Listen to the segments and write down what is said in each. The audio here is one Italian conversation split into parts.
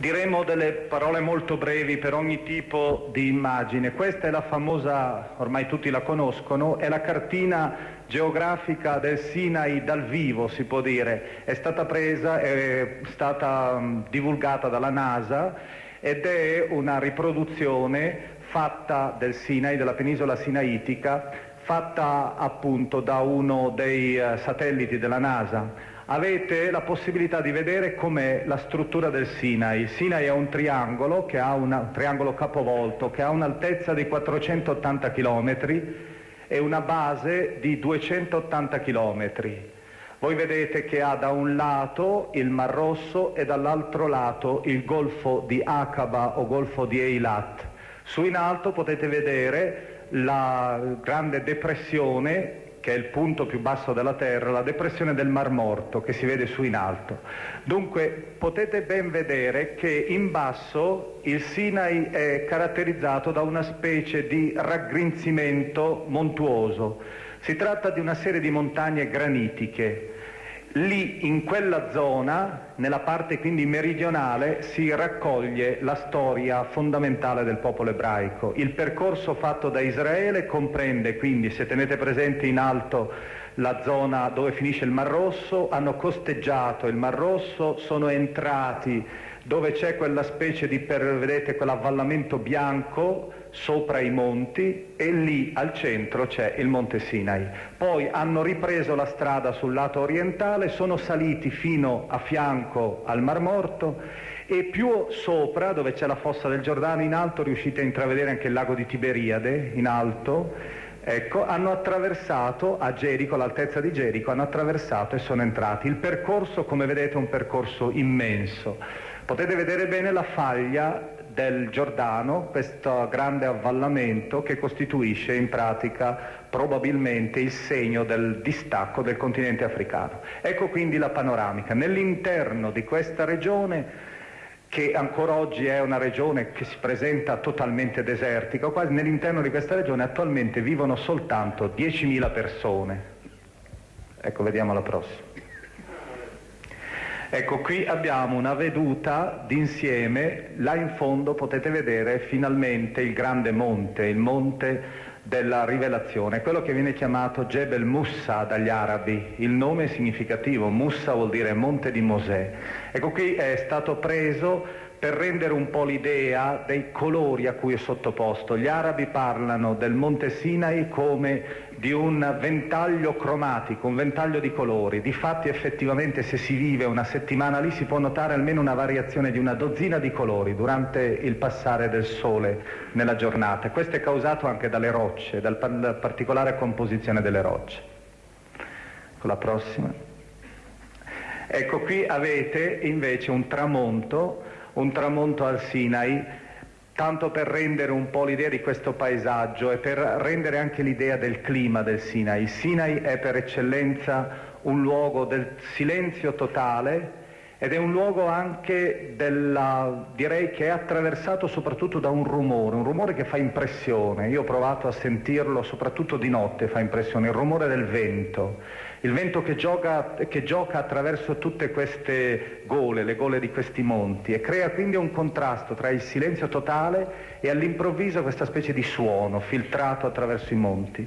Diremo delle parole molto brevi per ogni tipo di immagine. Questa è la famosa, ormai tutti la conoscono, è la cartina geografica del Sinai dal vivo, si può dire. È stata presa, è stata divulgata dalla NASA ed è una riproduzione fatta del Sinai, della penisola sinaitica, fatta appunto da uno dei satelliti della NASA. Avete la possibilità di vedere com'è la struttura del Sinai. Il Sinai è un triangolo che ha un triangolo capovolto che ha un'altezza di 480 km e una base di 280 km. Voi vedete che ha da un lato il Mar Rosso e dall'altro lato il Golfo di Aqaba o Golfo di Eilat. Su in alto potete vedere la grande depressione, che è il punto più basso della Terra, la depressione del Mar Morto che si vede su in alto. Dunque potete ben vedere che in basso il Sinai è caratterizzato da una specie di raggrinzimento montuoso. Si tratta di una serie di montagne granitiche. Lì, in quella zona, nella parte quindi meridionale, si raccoglie la storia fondamentale del popolo ebraico. Il percorso fatto da Israele comprende quindi, se tenete presente in alto la zona dove finisce il Mar Rosso, hanno costeggiato il Mar Rosso, sono entrati dove c'è quella specie di, vedete, quell'avvallamento bianco sopra i monti, e lì al centro c'è il Monte Sinai. Poi hanno ripreso la strada sul lato orientale, sono saliti fino a fianco al Mar Morto e più sopra, dove c'è la fossa del Giordano, in alto riuscite a intravedere anche il lago di Tiberiade, in alto. Ecco, hanno attraversato a Gerico, all'altezza di Gerico, hanno attraversato e sono entrati. Il percorso, come vedete, è un percorso immenso. Potete vedere bene la faglia del Giordano, questo grande avvallamento che costituisce in pratica probabilmente il segno del distacco del continente africano. Ecco quindi la panoramica. Nell'interno di questa regione, che ancora oggi è una regione che si presenta totalmente desertica, quasi nell'interno di questa regione attualmente vivono soltanto 10.000 persone. Ecco, vediamo la prossima. Ecco, qui abbiamo una veduta d'insieme, là in fondo potete vedere finalmente il grande monte, il monte della rivelazione, quello che viene chiamato Jebel Musa dagli arabi. Il nome è significativo, Musa vuol dire monte di Mosè. Ecco, qui è stato preso per rendere un po' l'idea dei colori a cui è sottoposto. Gli arabi parlano del Monte Sinai come di un ventaglio cromatico, un ventaglio di colori. Difatti effettivamente se si vive una settimana lì si può notare almeno una variazione di una dozzina di colori durante il passare del sole nella giornata. Questo è causato anche dalle rocce, dalla particolare composizione delle rocce. Con la prossima. Ecco, qui avete invece un tramonto al Sinai, tanto per rendere un po' l'idea di questo paesaggio e per rendere anche l'idea del clima del Sinai. Il Sinai è per eccellenza un luogo del silenzio totale ed è un luogo anche direi che è attraversato soprattutto da un rumore che fa impressione. Io ho provato a sentirlo soprattutto di notte, fa impressione, il rumore del vento. Il vento che gioca attraverso tutte queste gole, le gole di questi monti, e crea quindi un contrasto tra il silenzio totale e all'improvviso questa specie di suono filtrato attraverso i monti.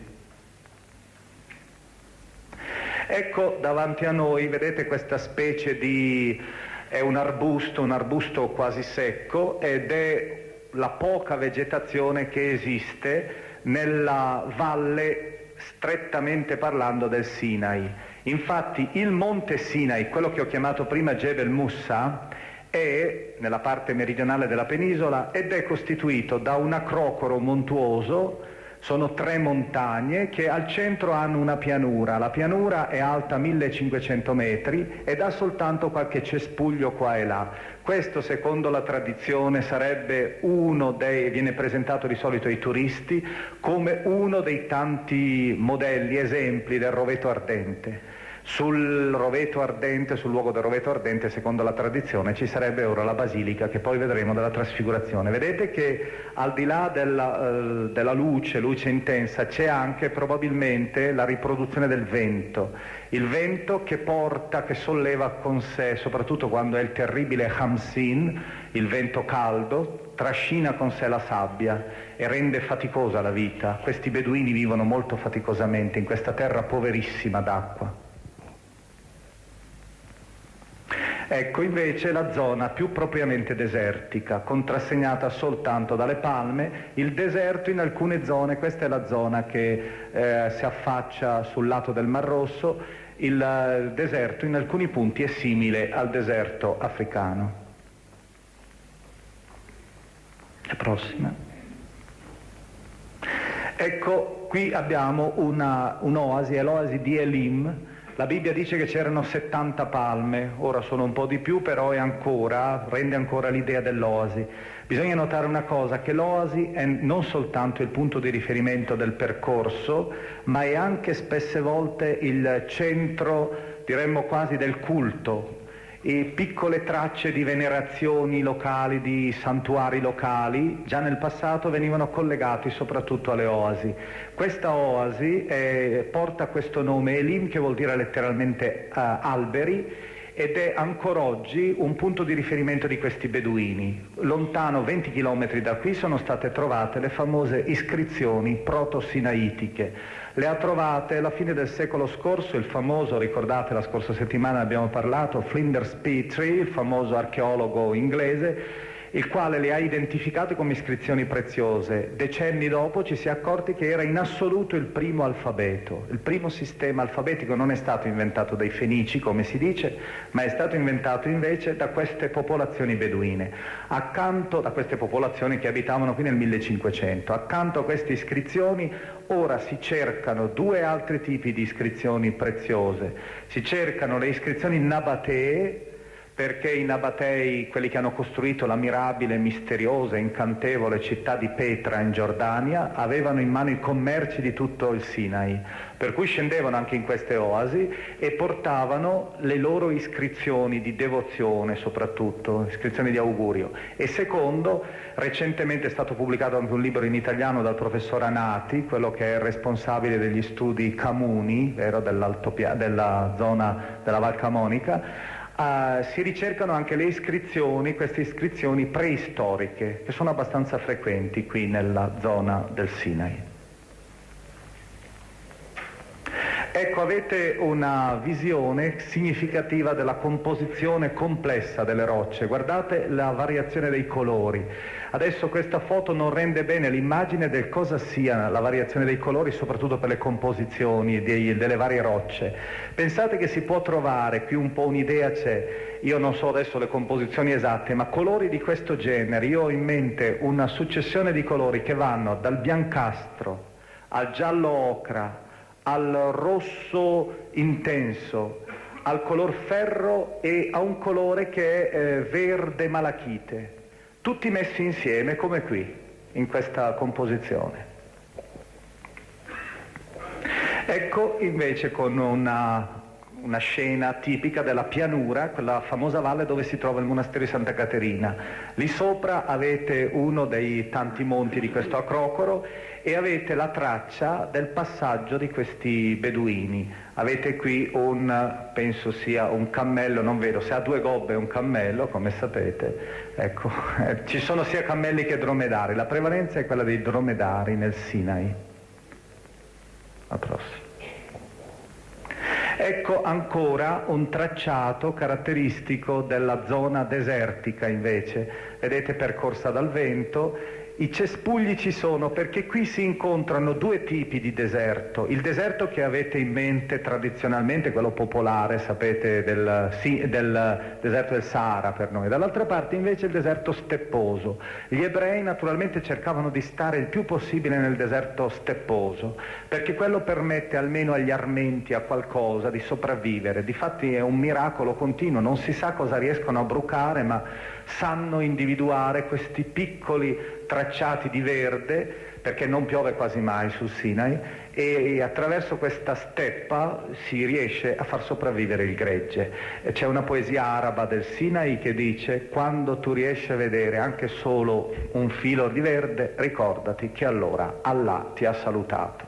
Ecco davanti a noi, vedete questa specie di... è un arbusto quasi secco, ed è la poca vegetazione che esiste nella valle strettamente parlando del Sinai. Infatti il monte Sinai, quello che ho chiamato prima Jebel Musa, è nella parte meridionale della penisola ed è costituito da un acrocoro montuoso. Sono 3 montagne che al centro hanno una pianura. La pianura è alta 1500 metri ed ha soltanto qualche cespuglio qua e là. Questo, secondo la tradizione, sarebbe viene presentato di solito ai turisti come uno dei tanti modelli, esempi del roveto ardente. Sul roveto ardente, sul luogo del roveto ardente, secondo la tradizione, ci sarebbe ora la basilica, che poi vedremo della trasfigurazione. Vedete che al di là della luce intensa, c'è anche probabilmente la riproduzione del vento. Il vento che porta, che solleva con sé, soprattutto quando è il terribile Hamsin, il vento caldo, trascina con sé la sabbia e rende faticosa la vita. Questi beduini vivono molto faticosamente in questa terra poverissima d'acqua. Ecco invece la zona più propriamente desertica, contrassegnata soltanto dalle palme, il deserto in alcune zone. Questa è la zona che si affaccia sul lato del Mar Rosso. Il deserto in alcuni punti è simile al deserto africano. La prossima. Ecco, qui abbiamo un'oasi, è l'oasi di Elim. La Bibbia dice che c'erano 70 palme, ora sono un po' di più, però rende ancora l'idea dell'oasi. Bisogna notare una cosa, che l'oasi è non soltanto il punto di riferimento del percorso, ma è anche spesse volte il centro, diremmo quasi, del culto. E piccole tracce di venerazioni locali, di santuari locali, già nel passato venivano collegati soprattutto alle oasi. Questa oasi porta questo nome Elim, che vuol dire letteralmente alberi, ed è ancora oggi un punto di riferimento di questi beduini. Lontano 20 chilometri da qui sono state trovate le famose iscrizioni proto-sinaitiche. Le ha trovate alla fine del secolo scorso il famoso, ricordate la scorsa settimana abbiamo parlato, Flinders Petrie, il famoso archeologo inglese, il quale le ha identificate come iscrizioni preziose. Decenni dopo ci si è accorti che era in assoluto il primo alfabeto. Il primo sistema alfabetico non è stato inventato dai Fenici, come si dice, ma è stato inventato invece da queste popolazioni beduine, da queste popolazioni che abitavano qui nel 1500. Accanto a queste iscrizioni ora si cercano due altri tipi di iscrizioni preziose. Si cercano le iscrizioni nabatee, perché i Nabatei, quelli che hanno costruito la mirabile, misteriosa, incantevole città di Petra in Giordania, avevano in mano i commerci di tutto il Sinai, per cui scendevano anche in queste oasi e portavano le loro iscrizioni di devozione, soprattutto iscrizioni di augurio. E secondo, recentemente è stato pubblicato anche un libro in italiano dal professor Anati, quello che è responsabile degli studi Camuni, vero, della zona della Val Camonica. Si ricercano anche le iscrizioni, queste iscrizioni preistoriche, che sono abbastanza frequenti qui nella zona del Sinai. Ecco, avete una visione significativa della composizione complessa delle rocce. Guardate la variazione dei colori. Adesso questa foto non rende bene l'immagine del cosa sia la variazione dei colori, soprattutto per le composizioni delle varie rocce. Pensate che si può trovare, qui un po' un'idea c'è, io non so adesso le composizioni esatte, ma colori di questo genere, io ho in mente una successione di colori che vanno dal biancastro al giallo ocra, al rosso intenso, al color ferro e a un colore che è verde malachite, tutti messi insieme come qui, in questa composizione. Ecco invece con una scena tipica della pianura, quella famosa valle dove si trova il monastero di Santa Caterina. Lì sopra avete uno dei tanti monti di questo Acrocoro e avete la traccia del passaggio di questi beduini. Avete qui penso sia un cammello, non vedo, se ha due gobbe è un cammello, come sapete. Ecco, ci sono sia cammelli che dromedari, la prevalenza è quella dei dromedari nel Sinai. La prossima. Ecco ancora un tracciato caratteristico della zona desertica invece, vedete, percorsa dal vento. I cespugli ci sono perché qui si incontrano due tipi di deserto. Il deserto che avete in mente tradizionalmente, quello popolare, sapete, del deserto del Sahara per noi. Dall'altra parte invece il deserto stepposo. Gli ebrei naturalmente cercavano di stare il più possibile nel deserto stepposo, perché quello permette almeno agli armenti, a qualcosa, di sopravvivere. Difatti è un miracolo continuo, non si sa cosa riescono a brucare, ma sanno individuare questi piccoli tracciati di verde, perché non piove quasi mai sul Sinai, e attraverso questa steppa si riesce a far sopravvivere il gregge. C'è una poesia araba del Sinai che dice: quando tu riesci a vedere anche solo un filo di verde, ricordati che allora Allah ti ha salutato.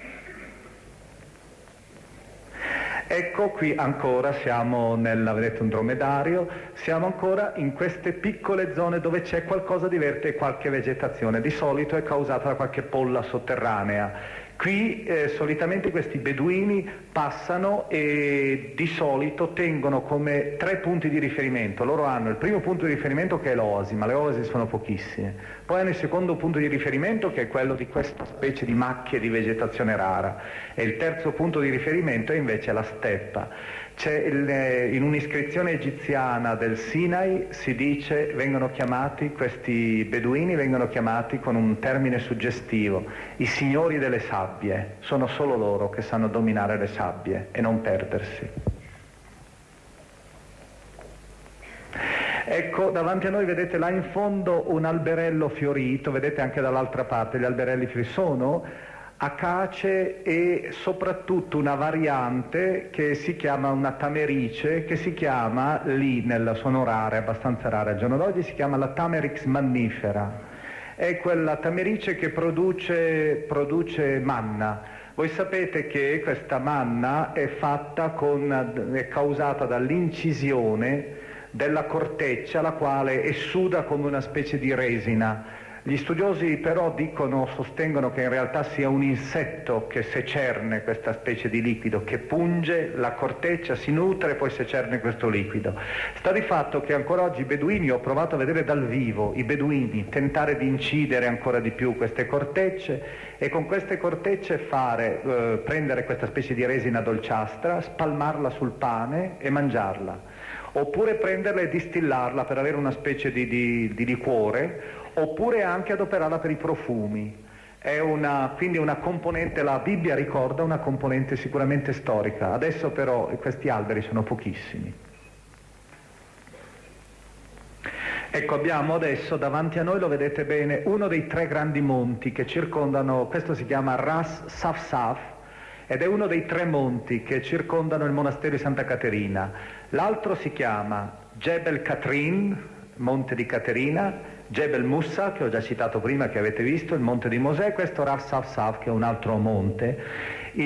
Ecco, qui ancora siamo vedete un dromedario, siamo ancora in queste piccole zone dove c'è qualcosa di verde e qualche vegetazione, di solito è causata da qualche polla sotterranea. Qui solitamente questi beduini passano e di solito tengono come 3 punti di riferimento. Loro hanno il primo punto di riferimento che è l'oasi, ma le oasi sono pochissime. Poi hanno il secondo punto di riferimento che è quello di questa specie di macchie di vegetazione rara. E il terzo punto di riferimento è invece la steppa. In un'iscrizione egiziana del Sinai si dice, questi beduini vengono chiamati con un termine suggestivo, i signori delle sabbie. Sono solo loro che sanno dominare le sabbie e non perdersi. Ecco, davanti a noi vedete là in fondo un alberello fiorito, vedete anche dall'altra parte gli alberelli fioriti, sono acace e soprattutto una variante che si chiama una tamerice, che si chiama lì nella sono rare, abbastanza rare al giorno d'oggi, si chiama la Tamerix mannifera. È quella tamerice che produce manna. Voi sapete che questa manna è causata dall'incisione della corteccia, la quale essuda come una specie di resina. Gli studiosi però sostengono che in realtà sia un insetto che secerne questa specie di liquido, che punge la corteccia, si nutre e poi secerne questo liquido. Sta di fatto che ancora oggi i beduini, ho provato a vedere dal vivo i beduini tentare di incidere ancora di più queste cortecce e con queste cortecce prendere questa specie di resina dolciastra, spalmarla sul pane e mangiarla, oppure prenderla e distillarla per avere una specie di liquore, oppure anche adoperarla per i profumi. Quindi una componente, la Bibbia ricorda una componente sicuramente storica. Adesso però questi alberi sono pochissimi. Ecco, abbiamo adesso davanti a noi, lo vedete bene, uno dei 3 grandi monti che circondano, questo si chiama Ras Safsaf, ed è uno dei 3 monti che circondano il monastero di Santa Caterina. L'altro si chiama Jebel Katrin, monte di Caterina, Jebel Musa, che ho già citato prima, che avete visto, il monte di Mosè, questo Rav Saf, che è un altro monte. I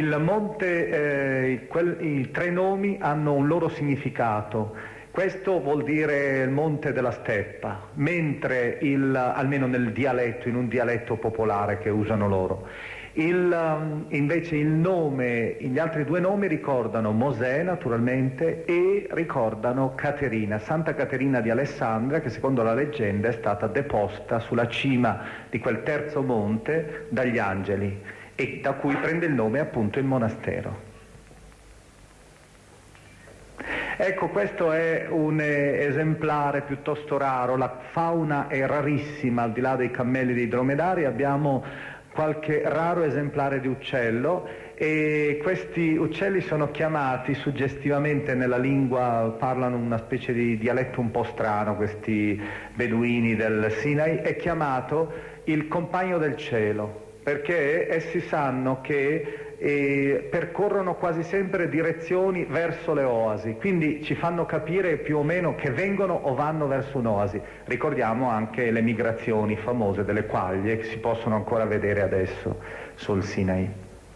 3 nomi hanno un loro significato. Questo vuol dire il monte della steppa, mentre almeno nel dialetto, in un dialetto popolare che usano loro. Invece gli altri 2 nomi ricordano Mosè naturalmente e ricordano Caterina, Santa Caterina di Alessandria, che secondo la leggenda è stata deposta sulla cima di quel terzo monte dagli angeli e da cui prende il nome appunto il monastero. Ecco, questo è un esemplare piuttosto raro, la fauna è rarissima, al di là dei cammelli e dei dromedari abbiamo qualche raro esemplare di uccello e questi uccelli sono chiamati suggestivamente nella lingua, parlano una specie di dialetto un po' strano, questi beduini del Sinai, è chiamato il compagno del cielo, perché essi sanno che percorrono quasi sempre direzioni verso le oasi, quindi ci fanno capire più o meno che vengono o vanno verso un'oasi. Ricordiamo anche le migrazioni famose delle quaglie che si possono ancora vedere adesso sul Sinai.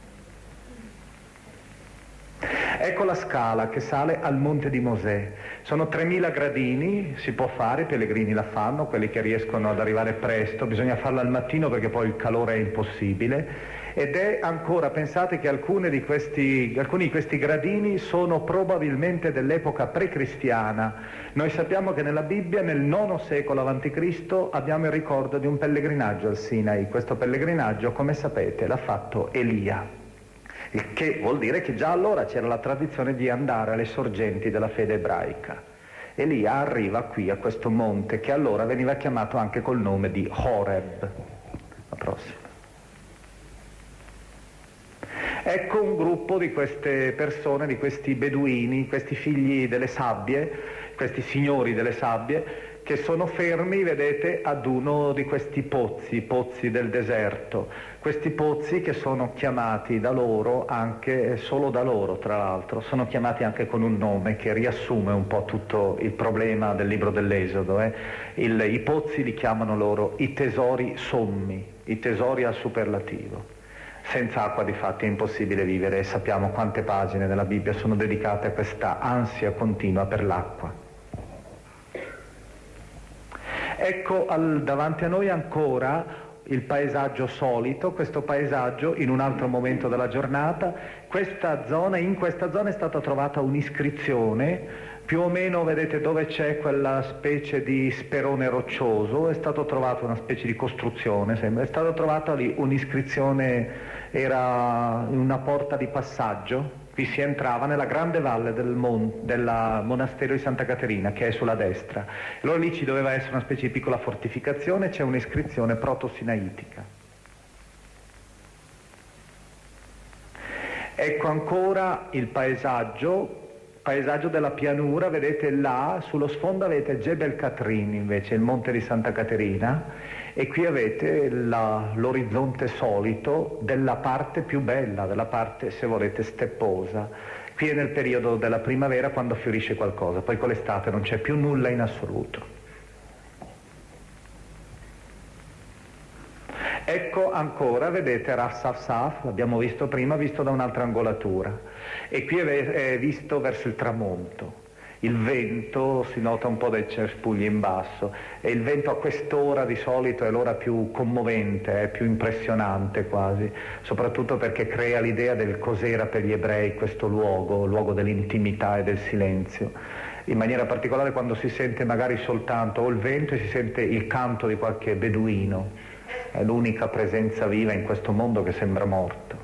Ecco la scala che sale al monte di Mosè. Sono 3000 gradini, si può fare, i pellegrini la fanno, quelli che riescono ad arrivare presto, bisogna farla al mattino perché poi il calore è impossibile. Ed è ancora, pensate che alcuni di questi gradini sono probabilmente dell'epoca precristiana. Noi sappiamo che nella Bibbia nel IX secolo a.C. abbiamo il ricordo di un pellegrinaggio al Sinai. Questo pellegrinaggio, come sapete, l'ha fatto Elia, il che vuol dire che già allora c'era la tradizione di andare alle sorgenti della fede ebraica. Elia arriva qui a questo monte che allora veniva chiamato anche col nome di Horeb. La prossima. Ecco un gruppo di queste persone, di questi beduini, questi figli delle sabbie, questi signori delle sabbie, che sono fermi, vedete, ad uno di questi pozzi, i pozzi del deserto. Questi pozzi che sono chiamati da loro anche, solo da loro tra l'altro, sono chiamati anche con un nome che riassume un po' tutto il problema del libro dell'Esodo. I pozzi li chiamano loro i tesori sommi, i tesori al superlativo. Senza acqua di fatti è impossibile vivere e sappiamo quante pagine della Bibbia sono dedicate a questa ansia continua per l'acqua. Ecco davanti a noi ancora il paesaggio solito, questo paesaggio in un altro momento della giornata. In questa zona è stata trovata un'iscrizione, più o meno vedete dove c'è quella specie di sperone roccioso, è stata trovata una specie di costruzione, sembra, è stata trovata lì un'iscrizione, era una porta di passaggio. Qui si entrava nella grande valle del monastero di Santa Caterina, che è sulla destra. Allora lì ci doveva essere una specie di piccola fortificazione, c'è un'iscrizione proto-sinaitica. Ecco ancora il paesaggio della pianura, vedete là, sullo sfondo avete Jebel Catrin invece, il monte di Santa Caterina, e qui avete l'orizzonte solito della parte più bella, della parte, se volete, stepposa. Qui è nel periodo della primavera quando fiorisce qualcosa, poi con l'estate non c'è più nulla in assoluto. Ecco ancora, vedete Ras Saf, l'abbiamo visto prima, visto da un'altra angolatura, e qui è visto verso il tramonto. Il vento, si nota un po' dai cespugli in basso, e il vento a quest'ora di solito è l'ora più commovente, è più impressionante quasi, soprattutto perché crea l'idea del cos'era per gli ebrei questo luogo dell'intimità e del silenzio. In maniera particolare quando si sente magari soltanto o il vento e si sente il canto di qualche beduino, è l'unica presenza viva in questo mondo che sembra morto.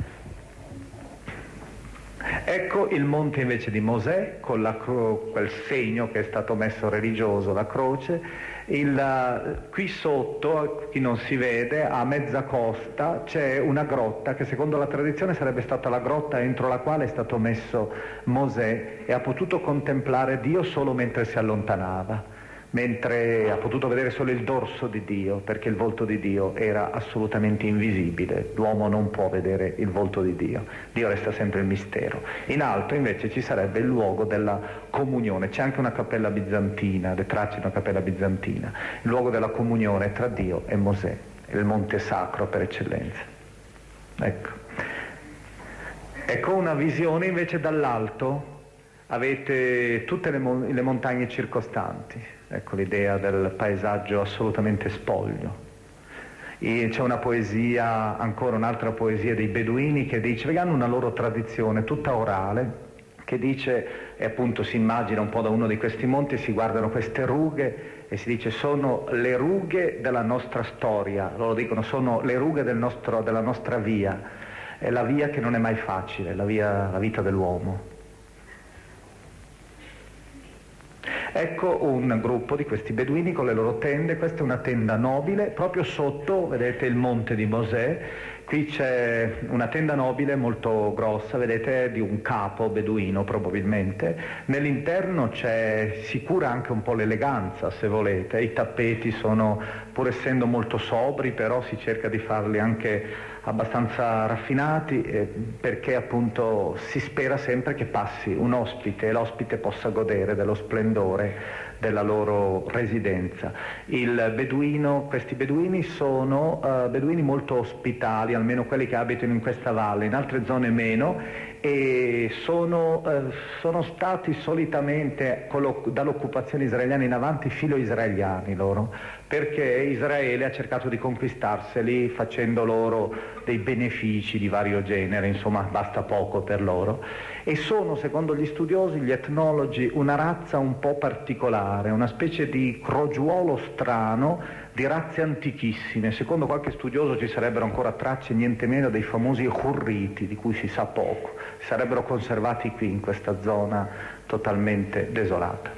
Ecco il monte invece di Mosè, con quel segno che è stato messo religioso, la croce. Qui sotto, chi non si vede, a mezza costa c'è una grotta che secondo la tradizione sarebbe stata la grotta entro la quale è stato messo Mosè e ha potuto contemplare Dio solo mentre si allontanava, mentre ha potuto vedere solo il dorso di Dio, perché il volto di Dio era assolutamente invisibile. L'uomo non può vedere il volto di Dio, Dio resta sempre il mistero. In alto invece ci sarebbe il luogo della comunione, c'è anche una cappella bizantina, le tracce di una cappella bizantina, il luogo della comunione tra Dio e Mosè, il monte sacro per eccellenza. Ecco una visione invece dall'alto, avete tutte le montagne circostanti. Ecco l'idea del paesaggio assolutamente spoglio. E c'è una poesia, ancora un'altra poesia dei beduini che dice, hanno una loro tradizione tutta orale, che dice, e appunto si immagina un po' da uno di questi monti, si guardano queste rughe e si dice sono le rughe della nostra storia, loro dicono sono le rughe della nostra via, è la via che non è mai facile, la vita dell'uomo. Ecco un gruppo di questi beduini con le loro tende, questa è una tenda nobile, proprio sotto vedete il monte di Mosè, qui c'è una tenda nobile molto grossa, vedete di un capo beduino probabilmente, nell'interno si cura anche un po' l'eleganza se volete, i tappeti sono, pur essendo molto sobri, però si cerca di farli anche abbastanza raffinati perché appunto si spera sempre che passi un ospite e l'ospite possa godere dello splendore della loro residenza. Questi beduini sono beduini molto ospitali, almeno quelli che abitano in questa valle, in altre zone meno, e sono stati solitamente dall'occupazione israeliana in avanti filo-israeliani loro, perché Israele ha cercato di conquistarseli facendo loro dei benefici di vario genere, insomma basta poco per loro, e sono, secondo gli studiosi, gli etnologi, una razza un po' particolare, una specie di crogiuolo strano di razze antichissime. Secondo qualche studioso ci sarebbero ancora tracce niente meno dei famosi Hurriti, di cui si sa poco, sarebbero conservati qui in questa zona totalmente desolata.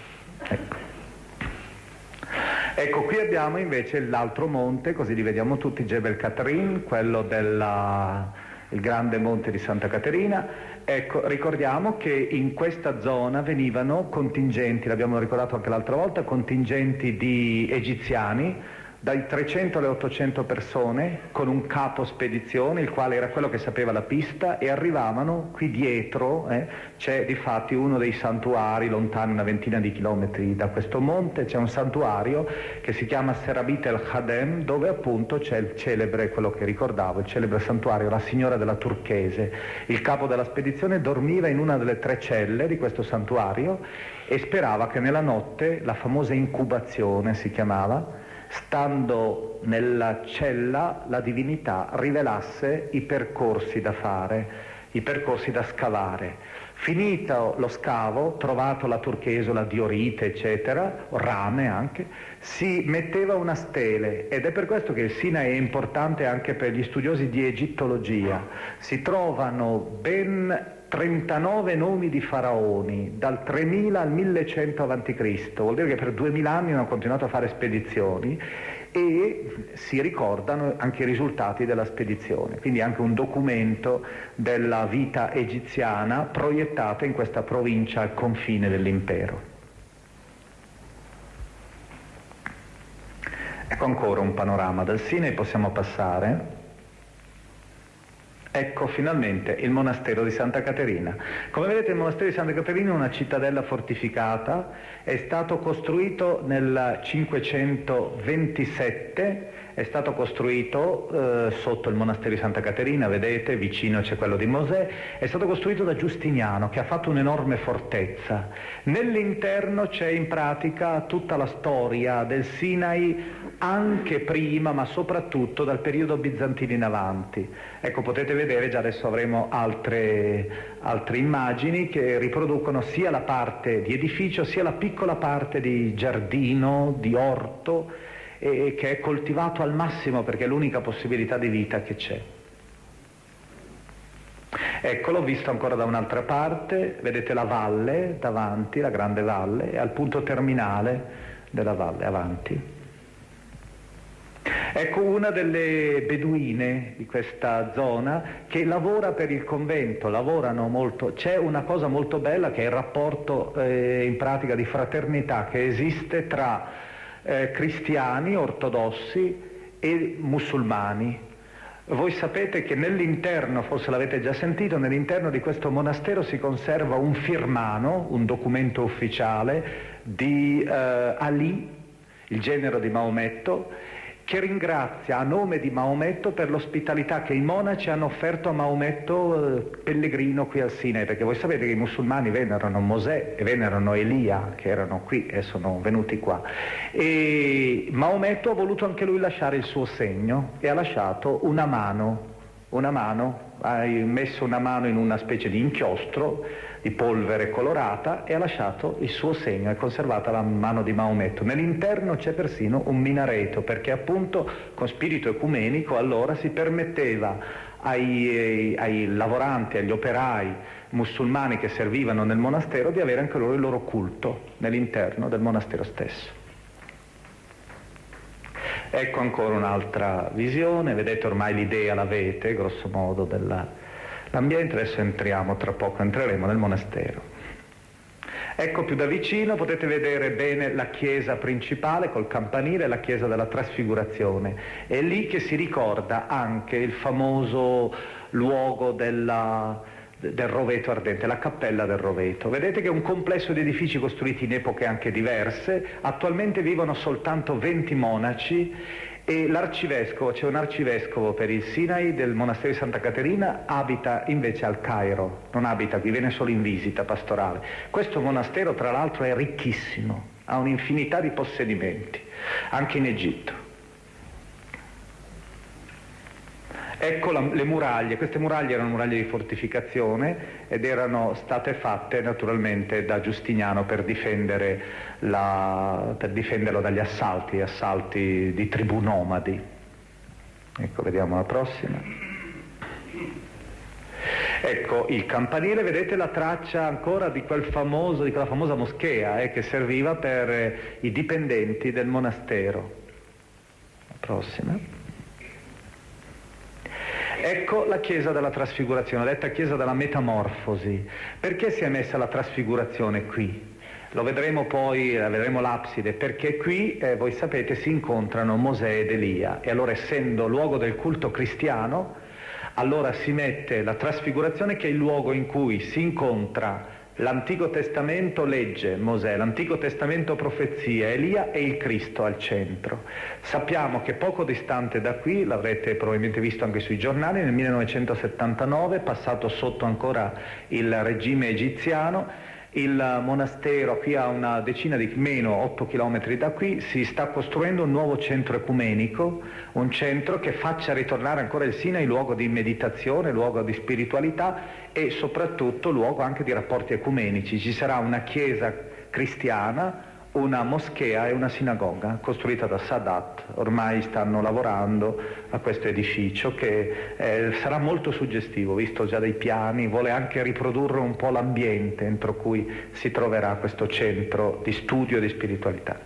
Ecco, qui abbiamo invece l'altro monte, così li vediamo tutti, Jebel Catrin, quello il grande monte di Santa Caterina, Ecco, ricordiamo che in questa zona venivano contingenti, l'abbiamo ricordato anche l'altra volta, contingenti di egiziani, dai 300 alle 800 persone, con un capo spedizione, il quale era quello che sapeva la pista, e arrivavano qui dietro, c'è difatti uno dei santuari, lontano una ventina di chilometri da questo monte, c'è un santuario che si chiama Serabit el Khadem, dove appunto c'è il celebre, quello che ricordavo, il celebre santuario, la Signora della Turchese. Il capo della spedizione dormiva in una delle 3 celle di questo santuario e sperava che nella notte, la famosa incubazione si chiamava, stando nella cella la divinità rivelasse i percorsi da fare, i percorsi da scavare. Finito lo scavo, trovato la turchese, la diorite, eccetera, rame anche, si metteva una stele, ed è per questo che il Sinai è importante anche per gli studiosi di egittologia. Si trovano ben 39 nomi di faraoni, dal 3000 al 1100 a.C., vuol dire che per 2000 anni hanno continuato a fare spedizioni e si ricordano anche i risultati della spedizione, quindi anche un documento della vita egiziana proiettata in questa provincia al confine dell'impero. Ecco ancora un panorama del Sinai, possiamo passare. Ecco finalmente il monastero di Santa Caterina. Come vedete il monastero di Santa Caterina è una cittadella fortificata, è stato costruito nel 527, è stato costruito sotto il monastero di Santa Caterina, vedete, vicino c'è quello di Mosè, è stato costruito da Giustiniano, che ha fatto un'enorme fortezza. Nell'interno c'è in pratica tutta la storia del Sinai, anche prima, ma soprattutto dal periodo bizantino in avanti. Ecco, potete vedere, già adesso avremo altre immagini che riproducono sia la parte di edificio, sia la piccola parte di giardino, di orto, che è coltivato al massimo perché è l'unica possibilità di vita che c'è. Ecco, l'ho visto ancora da un'altra parte, vedete la valle davanti, la grande valle, e al punto terminale della valle avanti. Ecco una delle beduine di questa zona che lavora per il convento, lavorano molto. C'è una cosa molto bella che è il rapporto in pratica di fraternità che esiste tra cristiani ortodossi e musulmani. Voi sapete che nell'interno, forse l'avete già sentito, nell'interno di questo monastero si conserva un firmano, un documento ufficiale di Ali, il genero di Maometto, che ringrazia a nome di Maometto per l'ospitalità che i monaci hanno offerto a Maometto pellegrino qui al Sinai, perché voi sapete che i musulmani venerano Mosè e venerano Elia, che erano qui e sono venuti qua, e Maometto ha voluto anche lui lasciare il suo segno e ha lasciato una mano, ha messo una mano in una specie di inchiostro di polvere colorata e ha lasciato il suo segno, è conservata la mano di Maometto. Nell'interno c'è persino un minareto, perché appunto con spirito ecumenico allora si permetteva ai lavoranti, agli operai musulmani che servivano nel monastero di avere anche loro il loro culto nell'interno del monastero stesso. Ecco ancora un'altra visione, vedete ormai l'idea l'avete, grosso modo, dell'ambiente. Adesso entreremo nel monastero. Ecco più da vicino, potete vedere bene la chiesa principale col campanile, la chiesa della Trasfigurazione. È lì che si ricorda anche il famoso luogo del roveto ardente, la cappella del roveto. Vedete che è un complesso di edifici costruiti in epoche anche diverse. Attualmente vivono soltanto 20 monaci e l'arcivescovo, c'è un arcivescovo per il Sinai del monastero di Santa Caterina, abita invece al Cairo, non abita qui, viene solo in visita pastorale. Questo monastero tra l'altro è ricchissimo, ha un'infinità di possedimenti, anche in Egitto. Ecco le muraglie, queste muraglie erano muraglie di fortificazione ed erano state fatte naturalmente da Giustiniano per difenderlo dagli assalti di tribù nomadi. Ecco, vediamo la prossima. Ecco il campanile, vedete la traccia ancora di quella famosa moschea che serviva per i dipendenti del monastero. La prossima. Ecco la chiesa della trasfigurazione, detta chiesa della metamorfosi. Perché si è messa la trasfigurazione qui? Lo vedremo poi, vedremo l'abside, perché qui, voi sapete, si incontrano Mosè ed Elia, e allora, essendo luogo del culto cristiano, allora si mette la trasfigurazione, che è il luogo in cui si incontra l'Antico Testamento, legge Mosè, l'Antico Testamento, profezia, Elia e il Cristo al centro. Sappiamo che poco distante da qui, l'avrete probabilmente visto anche sui giornali, nel 1979, passato sotto ancora il regime egiziano, il monastero, qui a una decina di meno 8 chilometri da qui, si sta costruendo un nuovo centro ecumenico, un centro che faccia ritornare ancora il Sinai luogo di meditazione, luogo di spiritualità e soprattutto luogo anche di rapporti ecumenici. Ci sarà una chiesa cristiana, una moschea e una sinagoga costruita da Sadat. Ormai stanno lavorando a questo edificio che sarà molto suggestivo, visto già dai piani, vuole anche riprodurre un po' l'ambiente entro cui si troverà questo centro di studio e di spiritualità.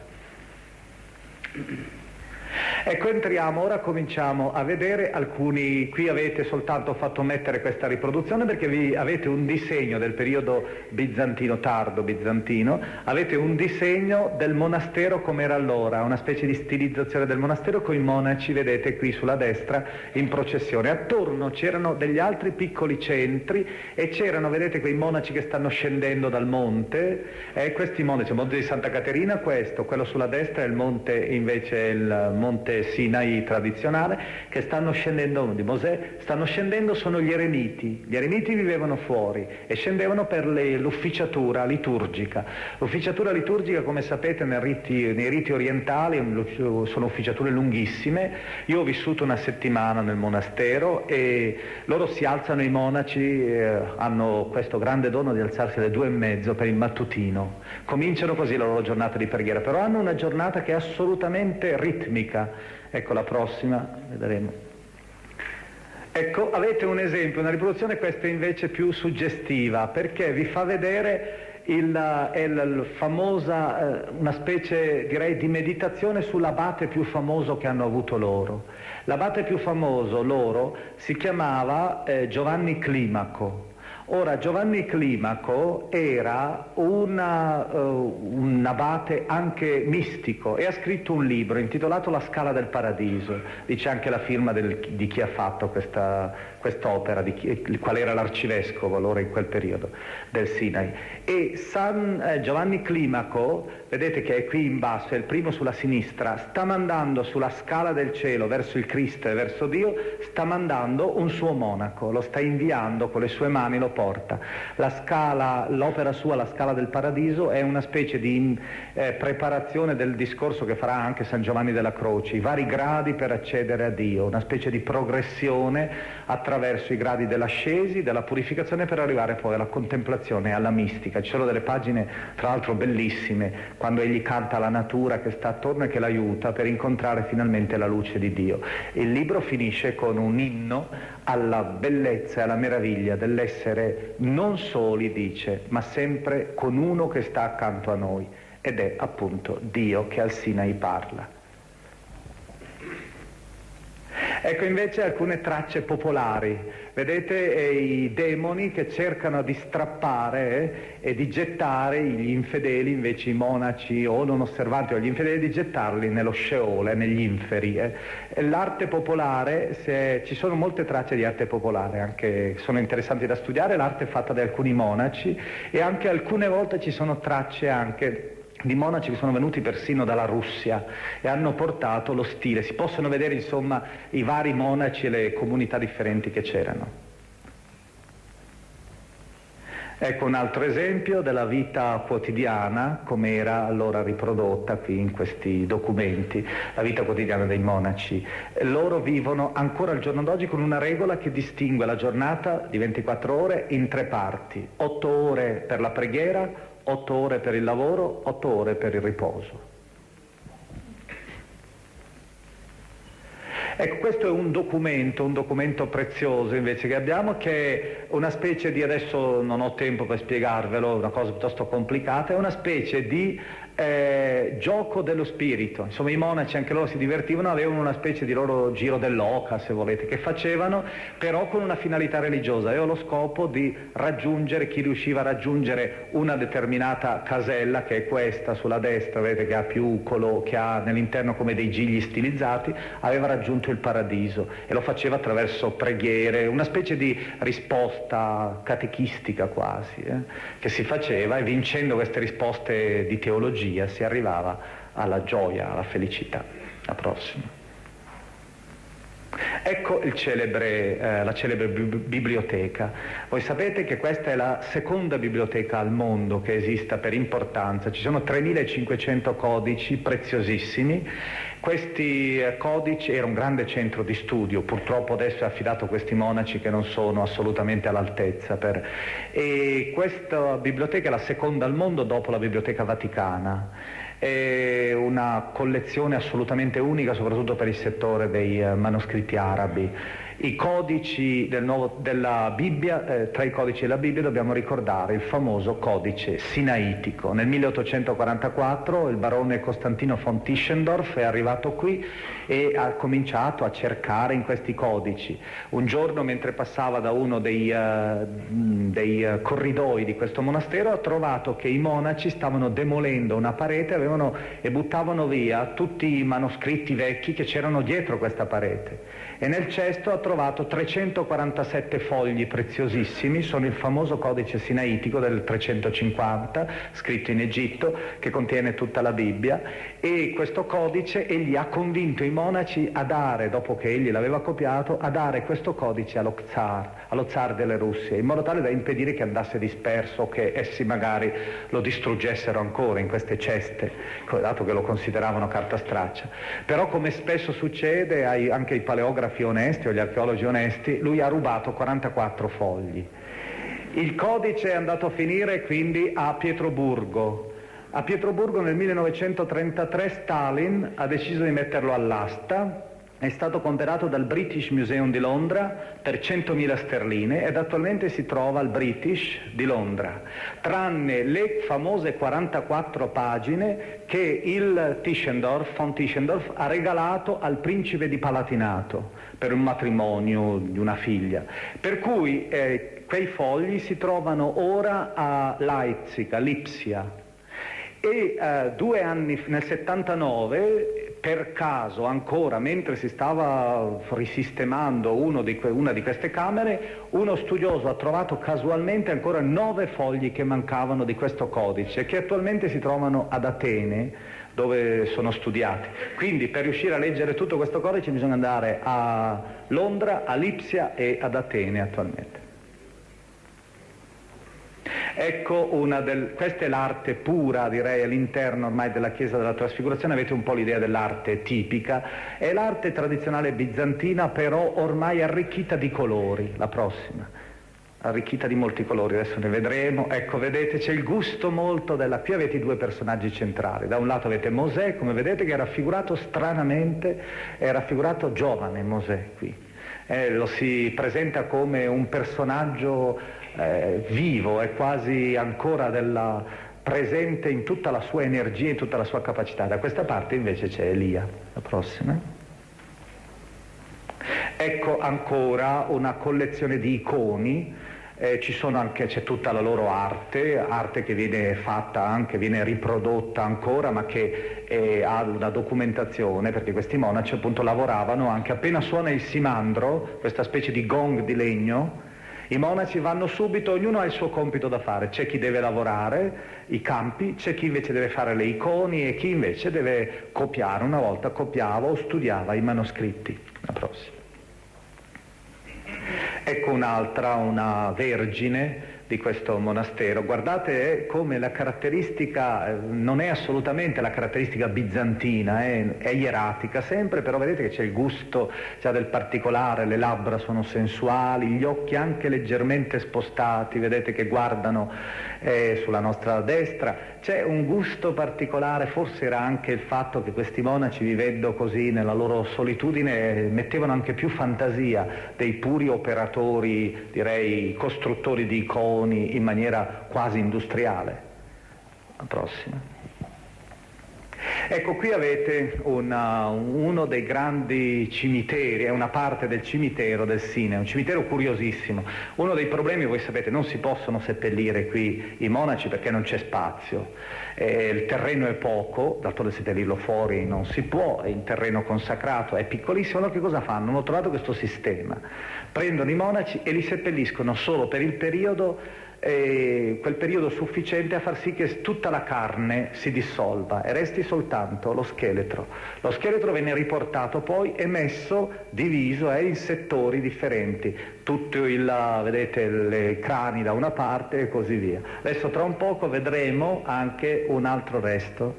Ecco, entriamo, ora cominciamo a vedere alcuni, qui avete soltanto fatto mettere questa riproduzione perché vi avete un disegno del periodo bizantino, tardo bizantino, avete un disegno del monastero come era allora, una specie di stilizzazione del monastero con i monaci, vedete qui sulla destra, in processione. Attorno c'erano degli altri piccoli centri e c'erano, vedete, quei monaci che stanno scendendo dal monte, questi monaci, il monte di Santa Caterina, questo, quello sulla destra è il monte, invece è il monte Sinai tradizionale, che stanno scendendo, di Mosè, stanno scendendo, sono gli eremiti. Gli eremiti vivevano fuori e scendevano per l'ufficiatura liturgica. L'ufficiatura liturgica, come sapete, nei riti orientali sono ufficiature lunghissime. Io ho vissuto una settimana nel monastero e loro si alzano, i monaci hanno questo grande dono di alzarsi alle 2:30 per il mattutino. Cominciano così la loro giornata di preghiera, però hanno una giornata che è assolutamente ritmica. Ecco la prossima, vedremo. Ecco, avete un esempio, una riproduzione, questa invece più suggestiva, perché vi fa vedere una specie, direi, di meditazione sull'abate più famoso che hanno avuto loro. L'abate più famoso loro si chiamava Giovanni Climaco. Ora, Giovanni Climaco era un abate anche mistico e ha scritto un libro intitolato La Scala del Paradiso. Dice anche la firma di chi ha fatto quest'opera, qual era l'arcivescovo allora in quel periodo del Sinai. E San Giovanni Climaco, vedete che è qui in basso, è il primo sulla sinistra, sta mandando sulla scala del cielo verso il Cristo e verso Dio, sta mandando un suo monaco, lo sta inviando con le sue mani, lo porta. L'opera sua, La Scala del Paradiso, è una specie di preparazione del discorso che farà anche San Giovanni della Croce, i vari gradi per accedere a Dio, una specie di progressione attraverso i gradi dell'ascesi, della purificazione, per arrivare poi alla contemplazione e alla mistica. Ci sono delle pagine, tra l'altro bellissime, quando egli canta la natura che sta attorno e che l'aiuta per incontrare finalmente la luce di Dio. Il libro finisce con un inno alla bellezza e alla meraviglia dell'essere non soli, dice, ma sempre con uno che sta accanto a noi, ed è appunto Dio che al Sinai parla. Ecco invece alcune tracce popolari, vedete i demoni che cercano di strappare e di gettare gli infedeli, invece i monaci o non osservanti o gli infedeli, di gettarli nello Sheol, negli inferi. L'arte popolare, ci sono molte tracce di arte popolare, anche sono interessanti da studiare, l'arte fatta da alcuni monaci, e anche alcune volte ci sono tracce anche di monaci che sono venuti persino dalla Russia e hanno portato lo stile. Si possono vedere insomma i vari monaci e le comunità differenti che c'erano. Ecco un altro esempio della vita quotidiana, come era allora riprodotta qui in questi documenti, la vita quotidiana dei monaci. Loro vivono ancora al giorno d'oggi con una regola che distingue la giornata di 24 ore in 3 parti: 8 ore per la preghiera, 8 ore per il lavoro, 8 ore per il riposo. Ecco, questo è un documento prezioso invece che abbiamo, che è una specie di, adesso non ho tempo per spiegarvelo, è una cosa piuttosto complicata, è una specie di gioco dello spirito. Insomma, i monaci anche loro si divertivano, avevano una specie di loro giro dell'oca, se volete, che facevano però con una finalità religiosa, aveva lo scopo di raggiungere, chi riusciva a raggiungere una determinata casella, che è questa sulla destra, vedete che ha piucolo, che ha nell'interno come dei gigli stilizzati, aveva raggiunto il paradiso, e lo faceva attraverso preghiere, una specie di risposta catechistica quasi, che si faceva, e vincendo queste risposte di teologia si arrivava alla gioia, alla felicità. La prossima. Ecco la celebre biblioteca. Voi sapete che questa è la seconda biblioteca al mondo che esista per importanza. Ci sono 3500 codici preziosissimi. Questi codici era un grande centro di studio, purtroppo adesso è affidato a questi monaci che non sono assolutamente all'altezza. E questa biblioteca è la seconda al mondo dopo la Biblioteca Vaticana. È una collezione assolutamente unica, soprattutto per il settore dei manoscritti arabi. I codici della Bibbia, tra i codici della Bibbia dobbiamo ricordare il famoso codice sinaitico. Nel 1844 il barone Costantino von Tischendorf è arrivato qui e ha cominciato a cercare in questi codici. Un giorno, mentre passava da uno dei corridoi di questo monastero, ha trovato che i monaci stavano demolendo una parete e buttavano via tutti i manoscritti vecchi che c'erano dietro questa parete. E nel cesto ha trovato 347 fogli preziosissimi, sono il famoso codice sinaitico del 350, scritto in Egitto, che contiene tutta la Bibbia, e questo codice egli ha convinto i monaci a dare, dopo che egli l'aveva copiato, a dare questo codice allo zar delle Russie, in modo tale da impedire che andasse disperso o che essi magari lo distruggessero ancora in queste ceste, dato che lo consideravano carta straccia. Però, come spesso succede anche ai paleografi onesti o agli archeologi onesti, lui ha rubato 44 fogli. Il codice è andato a finire quindi a Pietroburgo. A Pietroburgo nel 1933 Stalin ha deciso di metterlo all'asta. È stato comprato dal British Museum di Londra per 100.000 sterline ed attualmente si trova al British di Londra, tranne le famose 44 pagine che il von Tischendorf ha regalato al principe di Palatinato per un matrimonio di una figlia. Per cui quei fogli si trovano ora a Leipzig, a Lipsia. E 2 anni, nel 79, per caso ancora, mentre si stava risistemando una di queste camere, uno studioso ha trovato casualmente ancora 9 fogli che mancavano di questo codice, che attualmente si trovano ad Atene, dove sono studiati. Quindi per riuscire a leggere tutto questo codice bisogna andare a Londra, a Lipsia e ad Atene attualmente. Ecco, questa è l'arte pura, direi, all'interno ormai della Chiesa della Trasfigurazione. Avete un po' l'idea dell'arte tipica. È l'arte tradizionale bizantina, però ormai arricchita di colori. La prossima, arricchita di molti colori, adesso ne vedremo. Ecco, vedete, c'è il gusto molto qui avete i 2 personaggi centrali. Da un lato avete Mosè, come vedete, che è raffigurato stranamente, è raffigurato giovane Mosè qui. Lo si presenta come un personaggio vivo, è quasi ancora presente in tutta la sua energia, in tutta la sua capacità. Da questa parte invece c'è Elia. La prossima. Ecco ancora una collezione di iconi. C'è tutta la loro arte che viene fatta anche, viene riprodotta ancora, ma che ha una documentazione, perché questi monaci appunto lavoravano anche appena suona il simandro, questa specie di gong di legno. I monaci vanno subito, ognuno ha il suo compito da fare, c'è chi deve lavorare i campi, c'è chi invece deve fare le iconi e chi invece deve copiare. Una volta copiava o studiava i manoscritti. La prossima. Ecco un'altra, una vergine di questo monastero. Guardate come la caratteristica non è assolutamente la caratteristica bizantina, è ieratica sempre, però vedete che c'è il gusto già del particolare, le labbra sono sensuali, gli occhi anche leggermente spostati, vedete che guardano sulla nostra destra. C'è un gusto particolare, forse era anche il fatto che questi monaci, vivendo così nella loro solitudine, mettevano anche più fantasia dei puri operatori, direi costruttori di iconi, in maniera quasi industriale. La prossima. Ecco, qui avete uno dei grandi cimiteri, è una parte del cimitero del Sinai, un cimitero curiosissimo. Uno dei problemi, voi sapete, non si possono seppellire qui i monaci perché non c'è spazio, il terreno è poco, d'altronde seppellirlo fuori non si può, il terreno consacrato è piccolissimo. Allora che cosa fanno? Hanno trovato questo sistema, prendono i monaci e li seppelliscono solo per il periodo, quel periodo sufficiente a far sì che tutta la carne si dissolva e resti soltanto lo scheletro. Lo scheletro viene riportato poi e messo, diviso in settori differenti, tutto vedete, i crani da una parte e così via. Adesso tra un poco vedremo anche un altro resto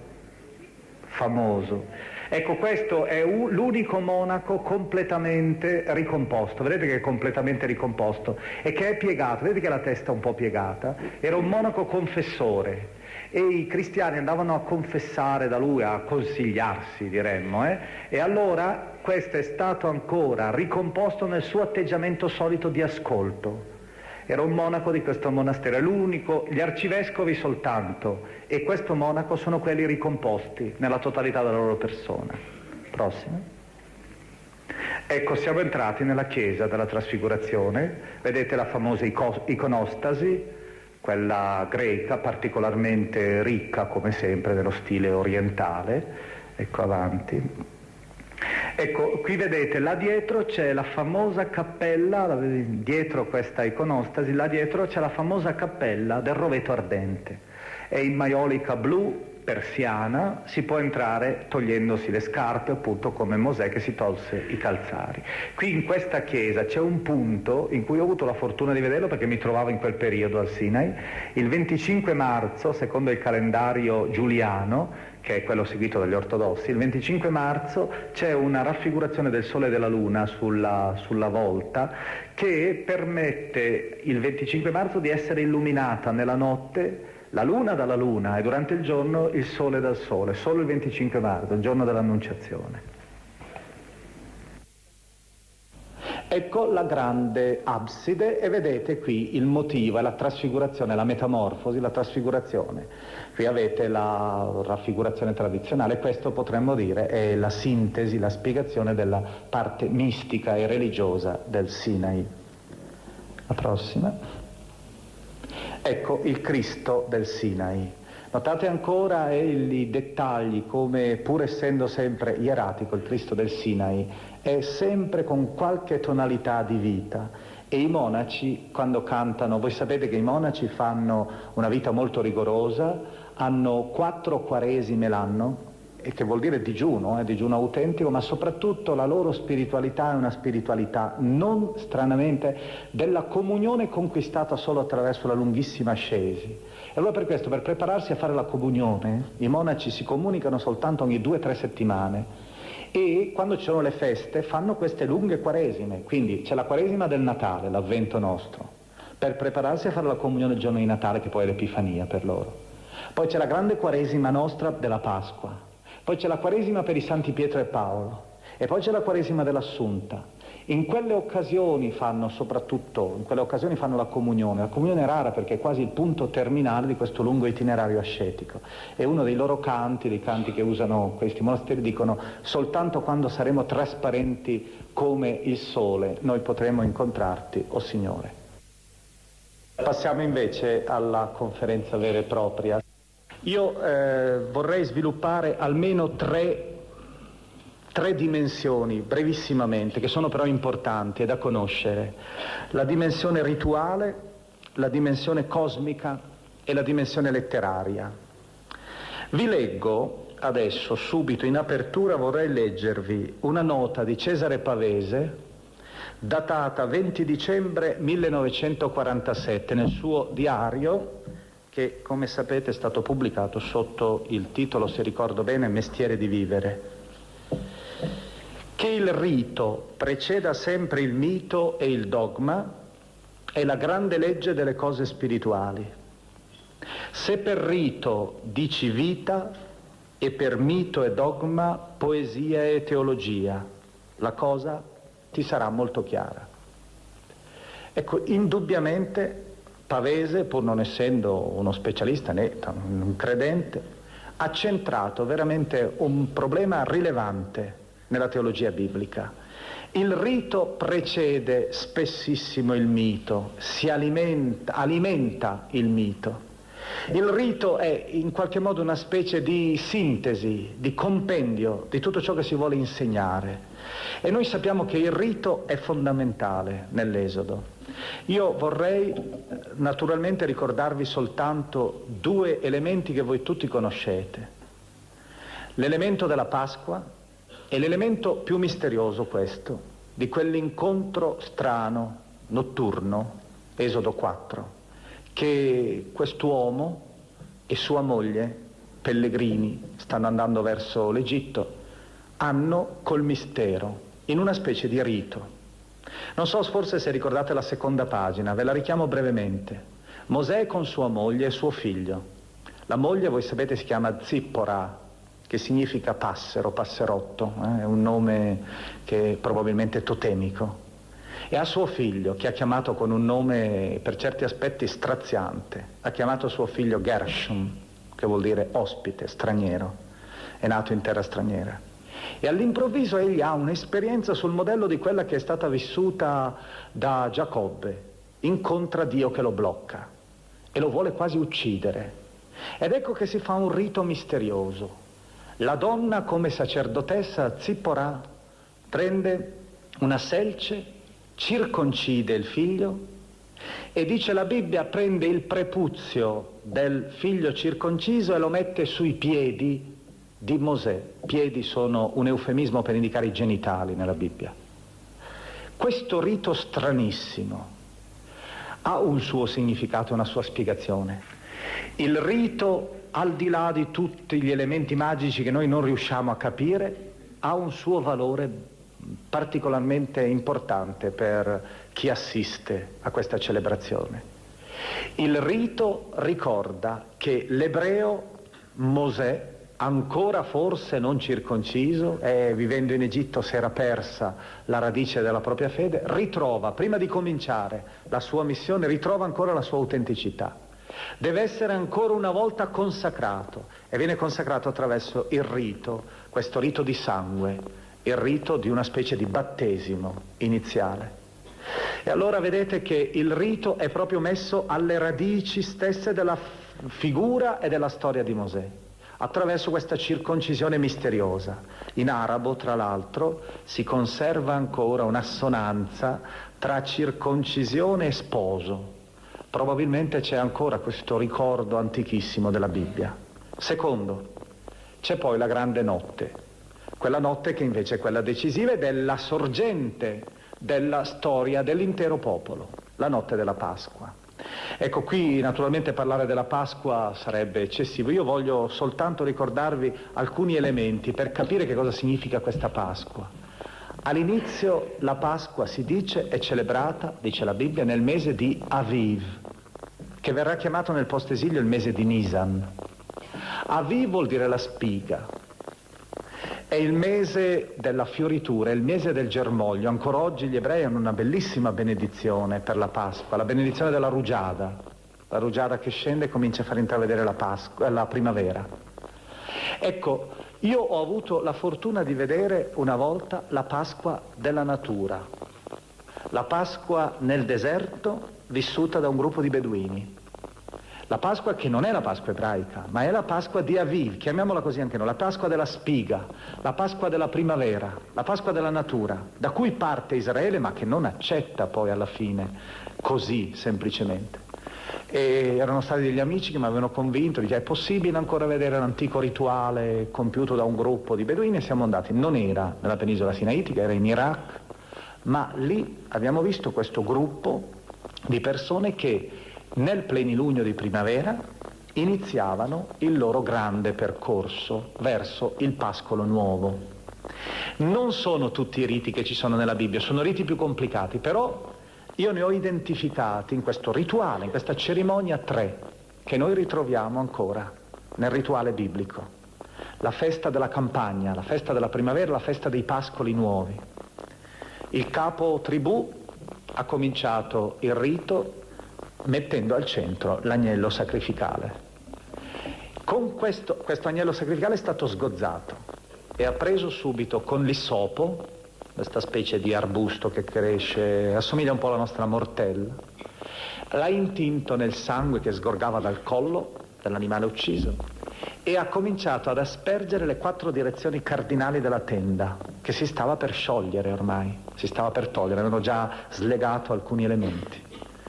famoso. Ecco, questo è l'unico monaco completamente ricomposto, vedete che è completamente ricomposto e che è piegato, vedete che la testa è un po' piegata, era un monaco confessore e i cristiani andavano a confessare da lui, a consigliarsi diremmo, e allora questo è stato ancora ricomposto nel suo atteggiamento solito di ascolto. Era un monaco di questo monastero, è l'unico, gli arcivescovi soltanto, e questo monaco sono quelli ricomposti nella totalità della loro persona. Prossimo. Ecco, siamo entrati nella chiesa della Trasfigurazione, vedete la famosa iconostasi, quella greca, particolarmente ricca come sempre, nello stile orientale. Ecco, avanti. Ecco, qui vedete, là dietro c'è la famosa cappella, dietro questa iconostasi, là dietro c'è la famosa cappella del roveto ardente. È in maiolica blu persiana, si può entrare togliendosi le scarpe, appunto come Mosè che si tolse i calzari. Qui in questa chiesa c'è un punto in cui ho avuto la fortuna di vederlo perché mi trovavo in quel periodo al Sinai, il 25 marzo, secondo il calendario giuliano, che è quello seguito dagli ortodossi, il 25 marzo c'è una raffigurazione del Sole e della Luna sulla volta che permette il 25 marzo di essere illuminata nella notte la Luna dalla Luna e durante il giorno il Sole dal Sole, solo il 25 marzo, il giorno dell'Annunciazione. Ecco la grande abside e vedete qui il motivo, è la trasfigurazione, la metamorfosi, la trasfigurazione. Qui avete la raffigurazione tradizionale, questo potremmo dire è la sintesi, la spiegazione della parte mistica e religiosa del Sinai. La prossima. Ecco il Cristo del Sinai. Notate ancora i dettagli, come pur essendo sempre ieratico il Cristo del Sinai è sempre con qualche tonalità di vita, e i monaci quando cantano, voi sapete che i monaci fanno una vita molto rigorosa, hanno 4 quaresime l'anno, e che vuol dire digiuno autentico, ma soprattutto la loro spiritualità è una spiritualità non stranamente della comunione conquistata solo attraverso la lunghissima ascesi. E allora per questo, per prepararsi a fare la comunione, i monaci si comunicano soltanto ogni 2 o 3 settimane e quando ci sono le feste fanno queste lunghe quaresime, quindi c'è la quaresima del Natale, l'avvento nostro, per prepararsi a fare la comunione il giorno di Natale, che poi è l'Epifania per loro. Poi c'è la grande quaresima nostra della Pasqua. Poi c'è la quaresima per i santi Pietro e Paolo e poi c'è la quaresima dell'Assunta. In quelle occasioni fanno la comunione. La comunione è rara perché è quasi il punto terminale di questo lungo itinerario ascetico. E uno dei loro canti, dei canti che usano questi monasteri, dicono: soltanto quando saremo trasparenti come il sole noi potremo incontrarti, o Signore. Passiamo invece alla conferenza vera e propria. Io vorrei sviluppare almeno tre dimensioni, brevissimamente, che sono però importanti e da conoscere. La dimensione rituale, la dimensione cosmica e la dimensione letteraria. Vi leggo adesso, subito in apertura, vorrei leggervi una nota di Cesare Pavese, datata 20 dicembre 1947, nel suo diario, che come sapete è stato pubblicato sotto il titolo, se ricordo bene, Mestiere di vivere. Che il rito preceda sempre il mito e il dogma è la grande legge delle cose spirituali. Se per rito dici vita e per mito e dogma poesia e teologia, la cosa ti sarà molto chiara. Ecco, indubbiamente Pavese, pur non essendo uno specialista né un credente, ha centrato veramente un problema rilevante nella teologia biblica. Il rito precede spessissimo il mito, alimenta il mito. Il rito è in qualche modo una specie di sintesi, di compendio di tutto ciò che si vuole insegnare. E noi sappiamo che il rito è fondamentale nell'Esodo. Io vorrei naturalmente ricordarvi soltanto due elementi che voi tutti conoscete. L'elemento della Pasqua e l'elemento più misterioso questo, di quell'incontro strano, notturno, Esodo 4, che quest'uomo e sua moglie, pellegrini, stanno andando verso l'Egitto, hanno col mistero, in una specie di rito. Non so forse se ricordate la seconda pagina, ve la richiamo brevemente. Mosè con sua moglie e suo figlio. La moglie, voi sapete, si chiama Zippora, che significa passero, passerotto, è un nome che è probabilmente totemico. E ha suo figlio, che ha chiamato con un nome per certi aspetti straziante. Ha chiamato suo figlio Gershom, che vuol dire ospite, straniero. È nato in terra straniera. E all'improvviso egli ha un'esperienza sul modello di quella che è stata vissuta da Giacobbe. Incontra Dio che lo blocca e lo vuole quasi uccidere. Ed ecco che si fa un rito misterioso. La donna, come sacerdotessa Zippora, prende una selce, circoncide il figlio e, dice la Bibbia, prende il prepuzio del figlio circonciso e lo mette sui piedi di Mosè. Piedi sono un eufemismo per indicare i genitali nella Bibbia. Questo rito stranissimo ha un suo significato, una sua spiegazione. Il rito, al di là di tutti gli elementi magici che noi non riusciamo a capire, ha un suo valore particolarmente importante per chi assiste a questa celebrazione. Il rito ricorda che l'ebreo Mosè, ancora forse non circonciso, e vivendo in Egitto si era persa la radice della propria fede, ritrova, prima di cominciare la sua missione, ritrova ancora la sua autenticità. Deve essere ancora una volta consacrato, e viene consacrato attraverso il rito, questo rito di sangue, il rito di una specie di battesimo iniziale. E allora vedete che il rito è proprio messo alle radici stesse della figura e della storia di Mosè, attraverso questa circoncisione misteriosa. In arabo, tra l'altro, si conserva ancora un'assonanza tra circoncisione e sposo. Probabilmente c'è ancora questo ricordo antichissimo della Bibbia. Secondo, c'è poi la grande notte, quella notte che invece è quella decisiva ed è la sorgente della storia dell'intero popolo, la notte della Pasqua. Ecco, qui naturalmente parlare della Pasqua sarebbe eccessivo. Io voglio soltanto ricordarvi alcuni elementi per capire che cosa significa questa Pasqua. All'inizio la Pasqua, si dice, è celebrata, dice la Bibbia, nel mese di Aviv, che verrà chiamato nel post-esilio il mese di Nisan. Aviv vuol dire la spiga. È il mese della fioritura, è il mese del germoglio. Ancora oggi gli ebrei hanno una bellissima benedizione per la Pasqua, la benedizione della rugiada. La rugiada che scende e comincia a far intravedere la primavera. Ecco, io ho avuto la fortuna di vedere una volta la Pasqua della natura, la Pasqua nel deserto vissuta da un gruppo di beduini. La Pasqua che non è la Pasqua ebraica, ma è la Pasqua di Aviv, chiamiamola così anche noi, la Pasqua della spiga, la Pasqua della primavera, la Pasqua della natura, da cui parte Israele, ma che non accetta poi alla fine così semplicemente. E erano stati degli amici che mi avevano convinto, è possibile ancora vedere l'antico rituale compiuto da un gruppo di beduini, e siamo andati. Non era nella penisola sinaitica, era in Iraq, ma lì abbiamo visto questo gruppo di persone che nel plenilunio di primavera iniziavano il loro grande percorso verso il pascolo nuovo. Non sono tutti i riti che ci sono nella Bibbia, sono riti più complicati, però io ne ho identificati in questo rituale, in questa cerimonia, 3, che noi ritroviamo ancora nel rituale biblico. La festa della campagna, la festa della primavera, la festa dei pascoli nuovi. Il capo tribù ha cominciato il rito mettendo al centro l'agnello sacrificale. Con questo agnello sacrificale è stato sgozzato e ha preso subito con l'issopo, questa specie di arbusto che cresce, assomiglia un po' alla nostra mortella, l'ha intinto nel sangue che sgorgava dal collo dell'animale ucciso e ha cominciato ad aspergere le 4 direzioni cardinali della tenda, che si stava per sciogliere ormai, si stava per togliere, avevano già slegato alcuni elementi.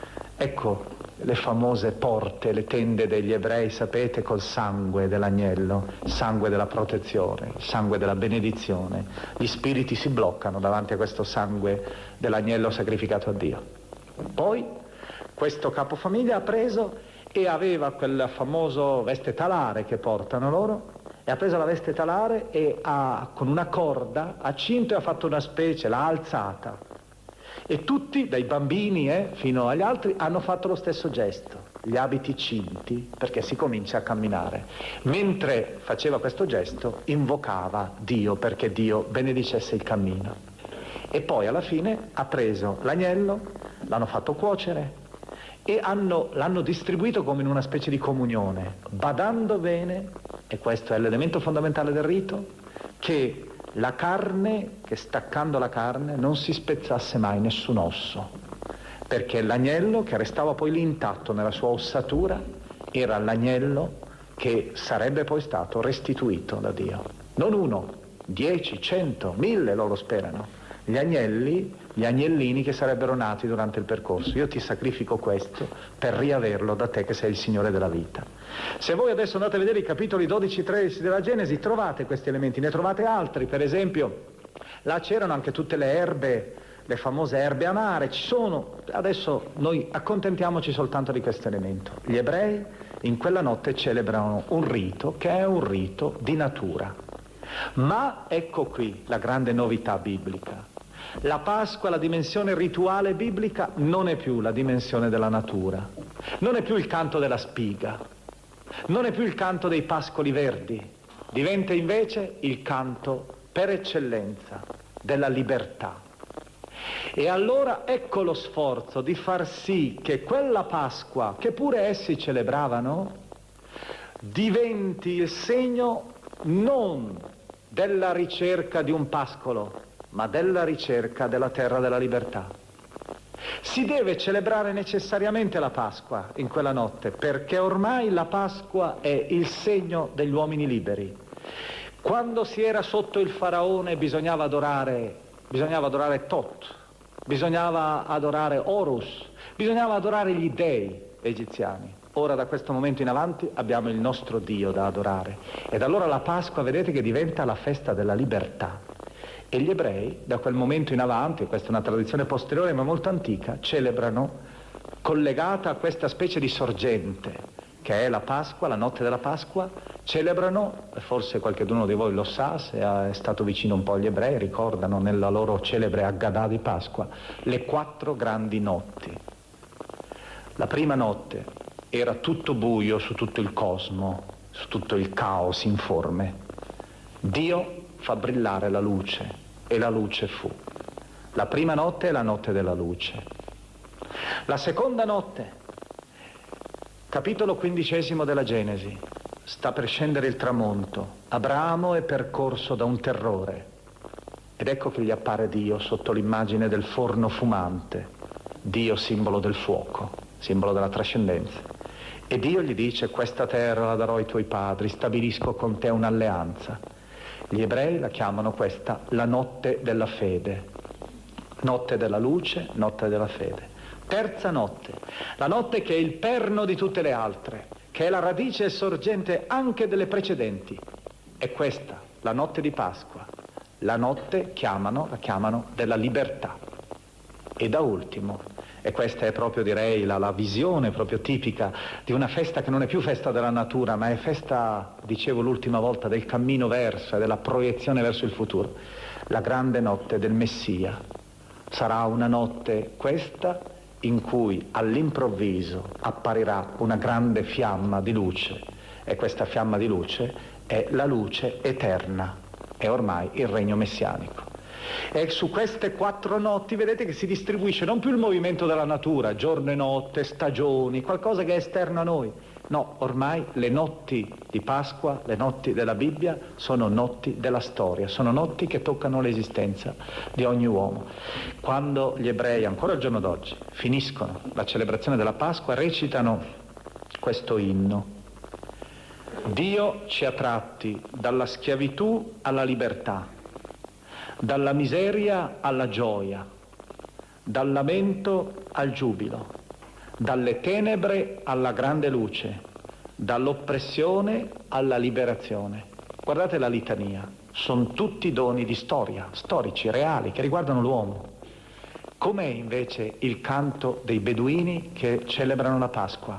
Ecco le famose porte, le tende degli ebrei, sapete, col sangue dell'agnello, sangue della protezione, sangue della benedizione. Gli spiriti si bloccano davanti a questo sangue dell'agnello sacrificato a Dio. Poi questo capofamiglia ha preso e aveva quel famoso veste talare che portano loro, e ha preso la veste talare e con una corda ha cinto e ha fatto una specie, l'ha alzata. E tutti, dai bambini fino agli altri, hanno fatto lo stesso gesto, gli abiti cinti, perché si comincia a camminare. Mentre faceva questo gesto, invocava Dio, perché Dio benedicesse il cammino. E poi alla fine ha preso l'agnello, l'hanno fatto cuocere e l'hanno distribuito come in una specie di comunione, badando bene, e questo è l'elemento fondamentale del rito, che la carne, che staccando la carne, non si spezzasse mai nessun osso, perché l'agnello che restava poi lì intatto nella sua ossatura era l'agnello che sarebbe poi stato restituito da Dio. Non 1, 10, 100, 1000 loro sperano. Gli agnellini che sarebbero nati durante il percorso. Io ti sacrifico questo per riaverlo da te che sei il Signore della vita. Se voi adesso andate a vedere i capitoli 12-13 della Genesi, trovate questi elementi, ne trovate altri. Per esempio, là c'erano anche tutte le erbe, le famose erbe amare, ci sono. Adesso noi accontentiamoci soltanto di questo elemento. Gli ebrei in quella notte celebrano un rito che è un rito di natura. Ma ecco qui la grande novità biblica. La Pasqua, la dimensione rituale biblica, non è più la dimensione della natura, non è più il canto della spiga, non è più il canto dei pascoli verdi, diventa invece il canto per eccellenza della libertà. E allora ecco lo sforzo di far sì che quella Pasqua, che pure essi celebravano, diventi il segno non della ricerca di un pascolo, ma della ricerca della terra della libertà. Si deve celebrare necessariamente la Pasqua in quella notte, perché ormai la Pasqua è il segno degli uomini liberi. Quando si era sotto il faraone bisognava adorare Tot, bisognava adorare Horus, bisognava adorare gli dei egiziani. Ora da questo momento in avanti abbiamo il nostro Dio da adorare. Ed allora la Pasqua, vedete che diventa la festa della libertà. E gli ebrei, da quel momento in avanti, questa è una tradizione posteriore ma molto antica, celebrano, collegata a questa specie di sorgente, che è la Pasqua, la notte della Pasqua, celebrano, forse qualcuno di voi lo sa, se è stato vicino un po' agli ebrei, ricordano nella loro celebre Aggadah di Pasqua, le 4 grandi notti. La prima notte era tutto buio su tutto il cosmo, su tutto il caos informe. Dio fa brillare la luce e la luce fu. La prima notte è la notte della luce. La seconda notte, capitolo 15 della Genesi, sta per scendere il tramonto. Abramo è percorso da un terrore ed ecco che gli appare Dio sotto l'immagine del forno fumante, Dio simbolo del fuoco, simbolo della trascendenza. E Dio gli dice: questa terra la darò ai tuoi padri, stabilisco con te un'alleanza. Gli ebrei la chiamano questa la notte della fede, notte della luce, notte della fede. Terza notte, la notte che è il perno di tutte le altre, che è la radice e sorgente anche delle precedenti. È questa, la notte di Pasqua, la notte la chiamano della libertà. E da ultimo, e questa è proprio, direi, la visione proprio tipica di una festa che non è più festa della natura, ma è festa, dicevo l'ultima volta, del cammino verso e della proiezione verso il futuro. La grande notte del Messia. Sarà una notte questa in cui all'improvviso apparirà una grande fiamma di luce, e questa fiamma di luce è la luce eterna, è ormai il regno messianico. E su queste 4 notti vedete che si distribuisce non più il movimento della natura, giorno e notte, stagioni, qualcosa che è esterno a noi, No, ormai le notti di Pasqua, le notti della Bibbia sono notti della storia, sono notti che toccano l'esistenza di ogni uomo. Quando gli ebrei, ancora al giorno d'oggi, finiscono la celebrazione della Pasqua, recitano questo inno: Dio ci ha tratti dalla schiavitù alla libertà, dalla miseria alla gioia, dal lamento al giubilo, dalle tenebre alla grande luce, dall'oppressione alla liberazione. Guardate la litania, sono tutti doni di storia, storici, reali, che riguardano l'uomo. Com'è invece il canto dei beduini che celebrano la Pasqua?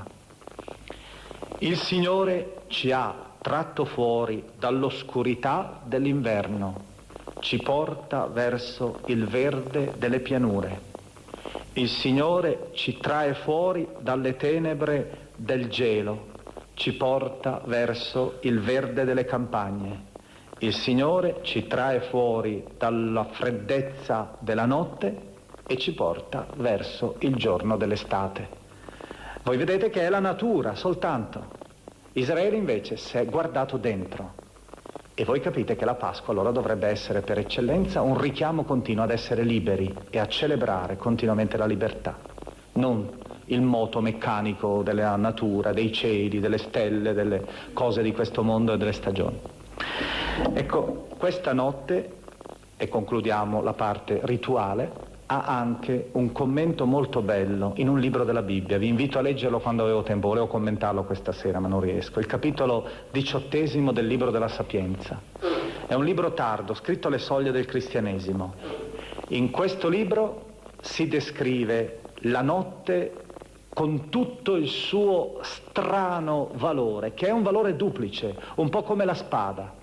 Il Signore ci ha tratto fuori dall'oscurità dell'inverno, ci porta verso il verde delle pianure. Il Signore ci trae fuori dalle tenebre del gelo, ci porta verso il verde delle campagne. Il Signore ci trae fuori dalla freddezza della notte e ci porta verso il giorno dell'estate. Voi vedete che è la natura soltanto. Israele invece si è guardato dentro. E voi capite che la Pasqua allora dovrebbe essere per eccellenza un richiamo continuo ad essere liberi e a celebrare continuamente la libertà, non il moto meccanico della natura, dei cieli, delle stelle, delle cose di questo mondo e delle stagioni. Ecco, questa notte, e concludiamo la parte rituale, ha anche un commento molto bello in un libro della Bibbia. Vi invito a leggerlo quando avevo tempo, volevo commentarlo questa sera ma non riesco. Il capitolo 18 del libro della Sapienza. È un libro tardo, scritto alle soglie del cristianesimo. In questo libro si descrive la notte con tutto il suo strano valore, che è un valore duplice, un po' come la spada.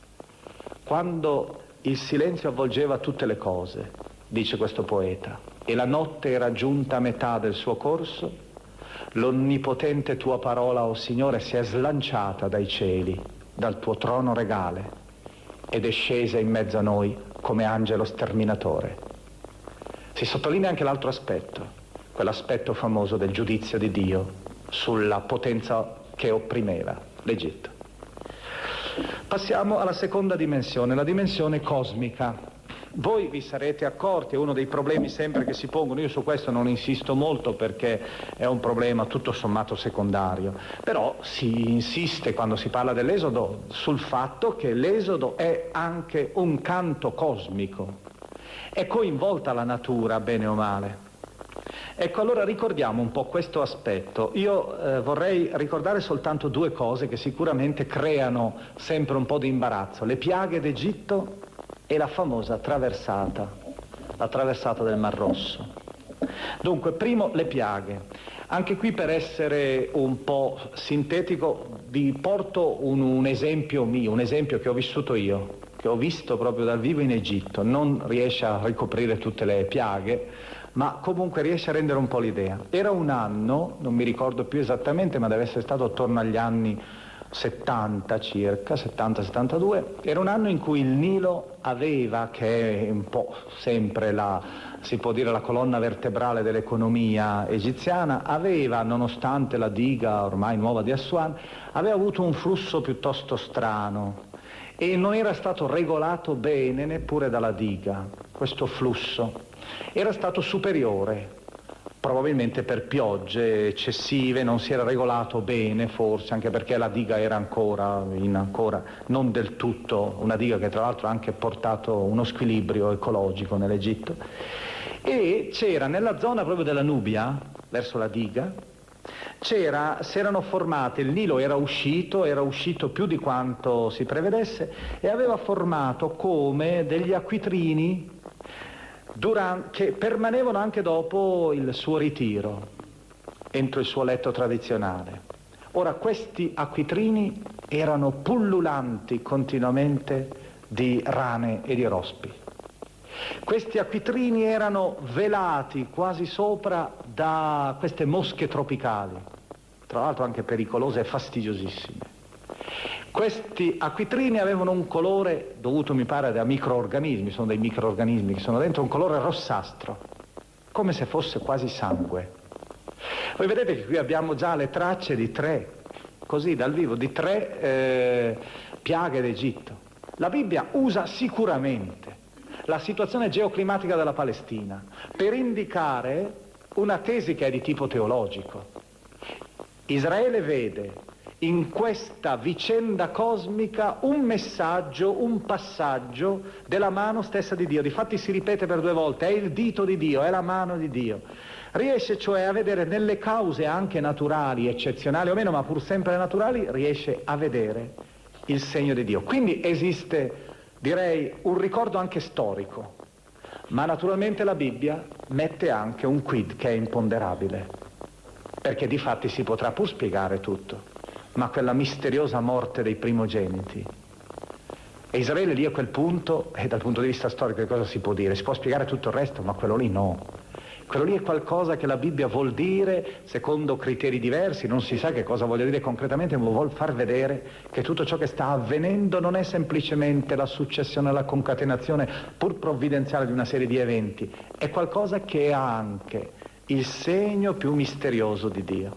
Quando il silenzio avvolgeva tutte le cose, dice questo poeta, e la notte era giunta a metà del suo corso, l'onnipotente tua parola, o Signore, si è slanciata dai cieli, dal tuo trono regale, ed è scesa in mezzo a noi come angelo sterminatore. Si sottolinea anche l'altro aspetto, quell'aspetto famoso del giudizio di Dio sulla potenza che opprimeva l'Egitto. Passiamo alla seconda dimensione, la dimensione cosmica. Voi vi sarete accorti, è uno dei problemi sempre che si pongono, io su questo non insisto molto perché è un problema tutto sommato secondario, però si insiste quando si parla dell'Esodo sul fatto che l'Esodo è anche un canto cosmico, è coinvolta la natura bene o male. Ecco, allora ricordiamo un po' questo aspetto. Io vorrei ricordare soltanto due cose che sicuramente creano sempre un po' di imbarazzo: le piaghe d'Egitto e la famosa traversata, la traversata del Mar Rosso. Dunque, primo, le piaghe. Anche qui, per essere un po' sintetico, vi porto un esempio mio, un esempio che ho vissuto io, che ho visto proprio dal vivo in Egitto. Non riesce a ricoprire tutte le piaghe, ma comunque riesce a rendere un po' l'idea. Era un anno, non mi ricordo più esattamente, ma deve essere stato attorno agli anni 70 circa, 70-72, era un anno in cui il Nilo aveva, che è un po' sempre si può dire la colonna vertebrale dell'economia egiziana, aveva, nonostante la diga ormai nuova di Assuan, aveva avuto un flusso piuttosto strano e non era stato regolato bene neppure dalla diga. Questo flusso era stato superiore, probabilmente per piogge eccessive, non si era regolato bene forse, anche perché la diga era ancora non del tutto, una diga che tra l'altro ha anche portato uno squilibrio ecologico nell'Egitto, e c'era nella zona proprio della Nubia, verso la diga, si erano formate, il Nilo era uscito più di quanto si prevedesse e aveva formato come degli acquitrini che permanevano anche dopo il suo ritiro, entro il suo letto tradizionale. Ora, questi acquitrini erano pullulanti continuamente di rane e di rospi. Questi acquitrini erano velati quasi sopra da queste mosche tropicali, tra l'altro anche pericolose e fastidiosissime. Questi acquitrini avevano un colore dovuto, mi pare, da microorganismi, sono dei microorganismi che sono dentro, un colore rossastro, come se fosse quasi sangue. Voi vedete che qui abbiamo già le tracce di 3 così dal vivo, di 3 piaghe d'Egitto. La Bibbia usa sicuramente la situazione geoclimatica della Palestina per indicare una tesi che è di tipo teologico. Israele vede in questa vicenda cosmica un messaggio, un passaggio della mano stessa di Dio. Difatti si ripete per 2 volte, è il dito di Dio, è la mano di Dio. Riesce cioè a vedere nelle cause anche naturali, eccezionali o meno, ma pur sempre naturali, riesce a vedere il segno di Dio. Quindi esiste, direi, un ricordo anche storico, ma naturalmente la Bibbia mette anche un quid che è imponderabile, perché difatti si potrà pur spiegare tutto, ma quella misteriosa morte dei primogeniti. E Israele lì a quel punto, e dal punto di vista storico che cosa si può dire? Si può spiegare tutto il resto, ma quello lì no. Quello lì è qualcosa che la Bibbia vuol dire secondo criteri diversi, non si sa che cosa voglia dire concretamente, ma vuol far vedere che tutto ciò che sta avvenendo non è semplicemente la successione, la concatenazione pur provvidenziale di una serie di eventi, è qualcosa che ha anche il segno più misterioso di Dio.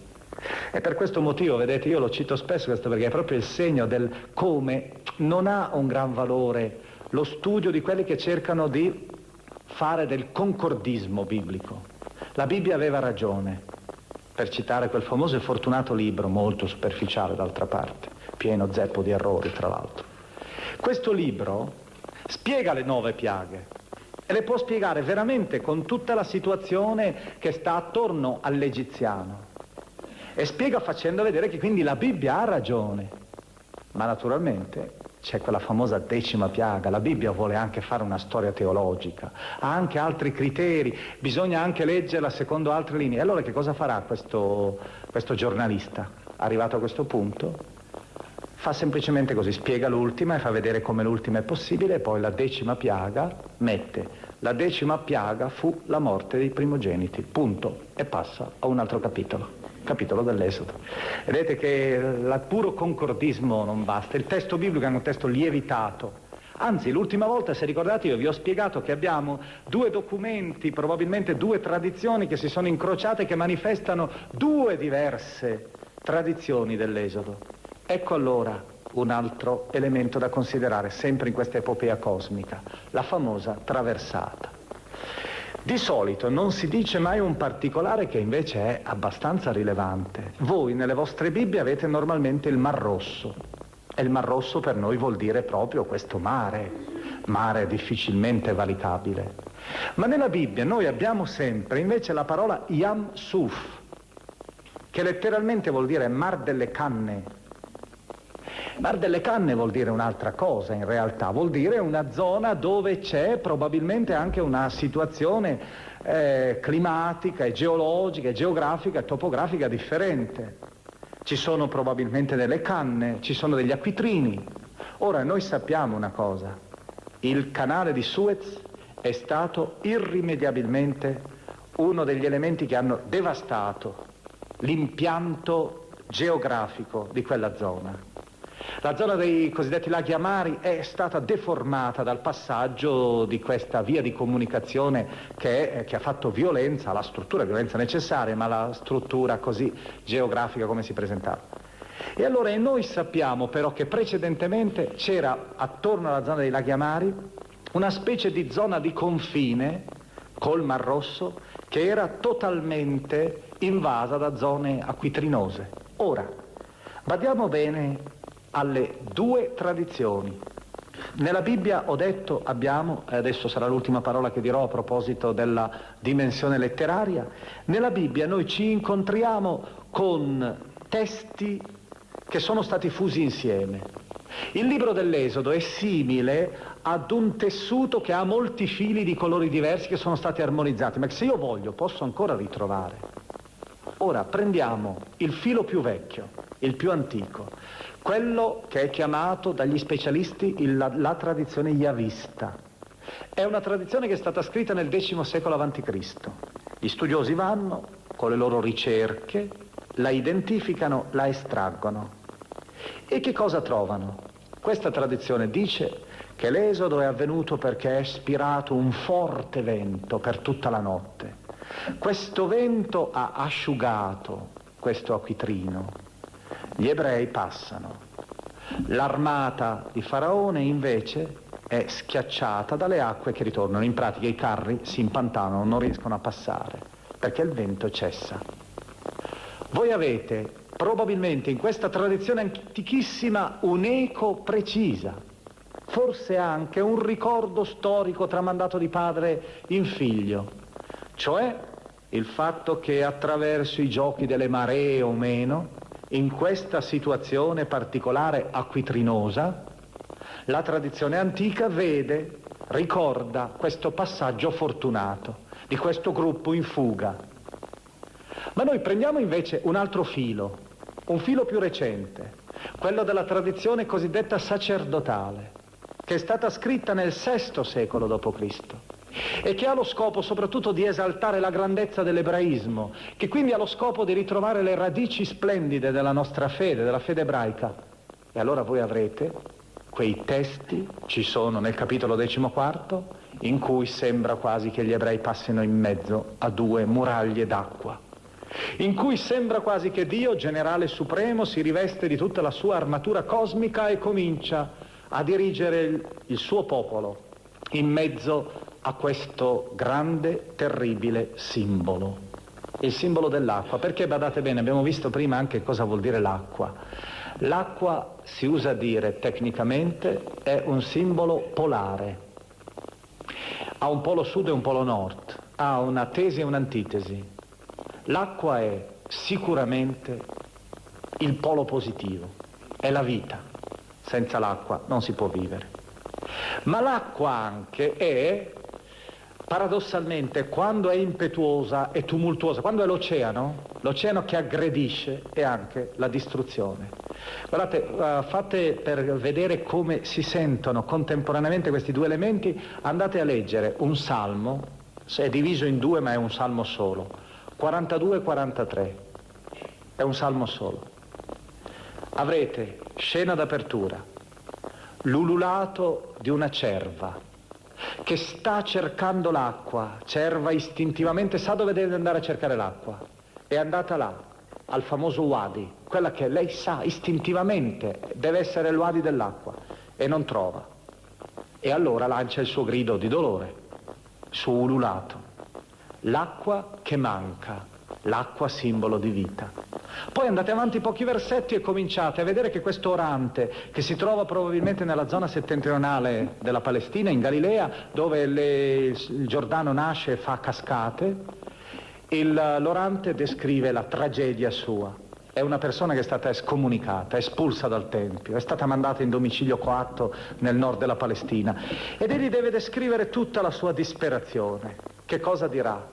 E per questo motivo, vedete, io lo cito spesso questo perché è proprio il segno del come non ha un gran valore lo studio di quelli che cercano di fare del concordismo biblico. La Bibbia aveva ragione, per citare quel famoso e fortunato libro, molto superficiale d'altra parte, pieno zeppo di errori tra l'altro. Questo libro spiega le 9 piaghe e le può spiegare veramente con tutta la situazione che sta attorno all'egiziano. E spiega facendo vedere che quindi la Bibbia ha ragione, ma naturalmente c'è quella famosa 10ª piaga. La Bibbia vuole anche fare una storia teologica, ha anche altri criteri, bisogna anche leggerla secondo altre linee. Allora che cosa farà questo giornalista? Arrivato a questo punto, fa semplicemente così, spiega l'ultima e fa vedere come l'ultima è possibile, e poi la 10ª piaga mette: la 10ª piaga fu la morte dei primogeniti, punto, e passa a un altro capitolo dell'Esodo. Vedete che il puro concordismo non basta, il testo biblico è un testo lievitato. Anzi, l'ultima volta, se ricordate, io vi ho spiegato che abbiamo 2 documenti, probabilmente 2 tradizioni che si sono incrociate, che manifestano 2 diverse tradizioni dell'Esodo. Ecco allora un altro elemento da considerare, sempre in questa epopea cosmica, la famosa traversata. Di solito non si dice mai un particolare che invece è abbastanza rilevante. Voi nelle vostre Bibbie avete normalmente il Mar Rosso, e il Mar Rosso per noi vuol dire proprio questo mare difficilmente valicabile. Ma nella Bibbia noi abbiamo sempre invece la parola Yam Suf, che letteralmente vuol dire Mar delle Canne. Mar delle Canne vuol dire un'altra cosa in realtà, vuol dire una zona dove c'è probabilmente anche una situazione climatica e geologica e geografica e topografica differente. Ci sono probabilmente delle canne, ci sono degli acquitrini. Ora noi sappiamo una cosa, il canale di Suez è stato irrimediabilmente uno degli elementi che hanno devastato l'impianto geografico di quella zona. La zona dei cosiddetti laghi amari è stata deformata dal passaggio di questa via di comunicazione che ha fatto violenza alla struttura, violenza necessaria, ma la struttura così geografica come si presentava. E allora noi sappiamo però che precedentemente c'era attorno alla zona dei laghi amari una specie di zona di confine col Mar Rosso che era totalmente invasa da zone acquitrinose. Ora, badiamo bene alle 2 tradizioni. Nella Bibbia, ho detto, abbiamo, e adesso sarà l'ultima parola che dirò a proposito della dimensione letteraria, nella Bibbia noi ci incontriamo con testi che sono stati fusi insieme. Il libro dell'Esodo è simile ad un tessuto che ha molti fili di colori diversi che sono stati armonizzati, ma che se io voglio posso ancora ritrovare. Ora prendiamo il filo più vecchio, il più antico, quello che è chiamato dagli specialisti la tradizione yavista. È una tradizione che è stata scritta nel X secolo a.C. Gli studiosi vanno con le loro ricerche, la identificano, la estraggono. E che cosa trovano? Questa tradizione dice che l'esodo è avvenuto perché è spirato un forte vento per tutta la notte. Questo vento ha asciugato questo acquitrino Gli ebrei passano. L'armata di Faraone invece è schiacciata dalle acque che ritornano. In pratica i carri si impantanano, non riescono a passare perché il vento cessa. Voi avete probabilmente in questa tradizione antichissima un'eco precisa, forse anche un ricordo storico tramandato di padre in figlio, cioè il fatto che attraverso i giochi delle maree o meno, in questa situazione particolare acquitrinosa, la tradizione antica vede, ricorda questo passaggio fortunato di questo gruppo in fuga. Ma noi prendiamo invece un altro filo, un filo più recente, quello della tradizione cosiddetta sacerdotale, che è stata scritta nel VI secolo d.C. e che ha lo scopo soprattutto di esaltare la grandezza dell'ebraismo, che quindi ha lo scopo di ritrovare le radici splendide della nostra fede, della fede ebraica. E allora voi avrete quei testi, ci sono nel capitolo 14, in cui sembra quasi che gli ebrei passino in mezzo a due muraglie d'acqua, in cui sembra quasi che Dio, generale supremo, si riveste di tutta la sua armatura cosmica e comincia a dirigere il suo popolo in mezzo a questo grande, terribile simbolo, il simbolo dell'acqua. Perché badate bene, abbiamo visto prima anche cosa vuol dire l'acqua. L'acqua, si usa dire tecnicamente, è un simbolo polare, ha un polo sud e un polo nord, ha una tesi e un'antitesi. L'acqua è sicuramente il polo positivo, è la vita. Senza l'acqua non si può vivere. Ma l'acqua anche è, paradossalmente, quando è impetuosa e tumultuosa, quando è l'oceano che aggredisce, è anche la distruzione. Guardate, fate per vedere come si sentono contemporaneamente questi due elementi, andate a leggere un salmo, è diviso in due ma è un salmo solo, 42 e 43, è un salmo solo. Avrete scena d'apertura, l'ululato di una cerva che sta cercando l'acqua, cerva istintivamente sa dove deve andare a cercare l'acqua, è andata là, al famoso Wadi, quella che lei sa istintivamente deve essere il Wadi dell'acqua, e non trova. E allora lancia il suo grido di dolore, il suo ululato. L'acqua che manca, l'acqua simbolo di vita. Poi andate avanti pochi versetti e cominciate a vedere che questo orante, che si trova probabilmente nella zona settentrionale della Palestina, in Galilea, dove il Giordano nasce e fa cascate, l'orante descrive la tragedia sua. È una persona che è stata escomunicata, espulsa dal Tempio, è stata mandata in domicilio coatto nel nord della Palestina, ed egli deve descrivere tutta la sua disperazione. Che cosa dirà?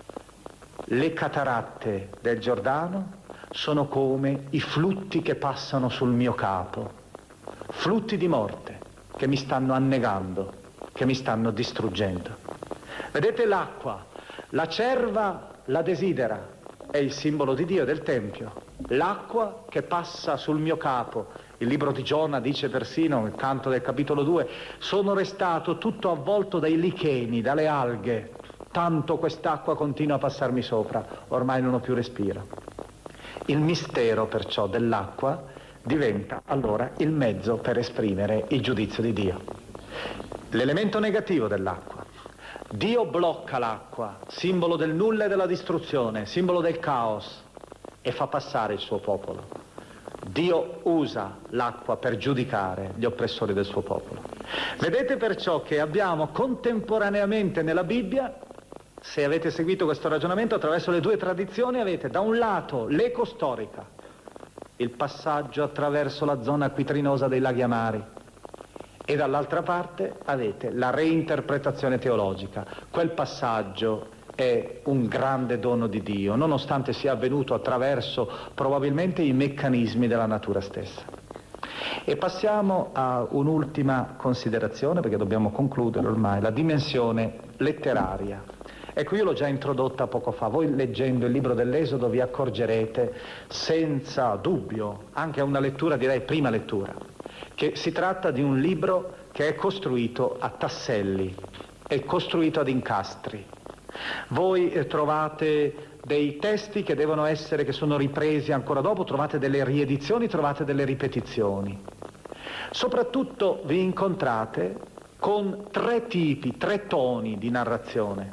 Le cataratte del Giordano sono come i flutti che passano sul mio capo, flutti di morte che mi stanno annegando, che mi stanno distruggendo. Vedete l'acqua, la cerva la desidera, è il simbolo di Dio e del Tempio. L'acqua che passa sul mio capo, il libro di Giona dice persino, nel canto del capitolo 2, sono restato tutto avvolto dai licheni, dalle alghe, tanto quest'acqua continua a passarmi sopra, ormai non ho più respiro. Il mistero perciò dell'acqua diventa allora il mezzo per esprimere il giudizio di Dio. L'elemento negativo dell'acqua. Dio blocca l'acqua, simbolo del nulla e della distruzione, simbolo del caos, e fa passare il suo popolo. Dio usa l'acqua per giudicare gli oppressori del suo popolo. Vedete perciò che abbiamo contemporaneamente nella Bibbia, se avete seguito questo ragionamento attraverso le due tradizioni, avete da un lato l'eco storica, il passaggio attraverso la zona acquitrinosa dei laghi amari, e dall'altra parte avete la reinterpretazione teologica. Quel passaggio è un grande dono di Dio, nonostante sia avvenuto attraverso probabilmente i meccanismi della natura stessa. E passiamo a un'ultima considerazione, perché dobbiamo concludere ormai, la dimensione letteraria. Ecco, io l'ho già introdotta poco fa. Voi leggendo il libro dell'Esodo vi accorgerete senza dubbio, anche a una lettura, direi prima lettura, che si tratta di un libro che è costruito a tasselli, è costruito ad incastri. Voi trovate dei testi che devono essere, che sono ripresi ancora dopo, trovate delle riedizioni, trovate delle ripetizioni. Soprattutto vi incontrate con 3 tipi, 3 toni di narrazione.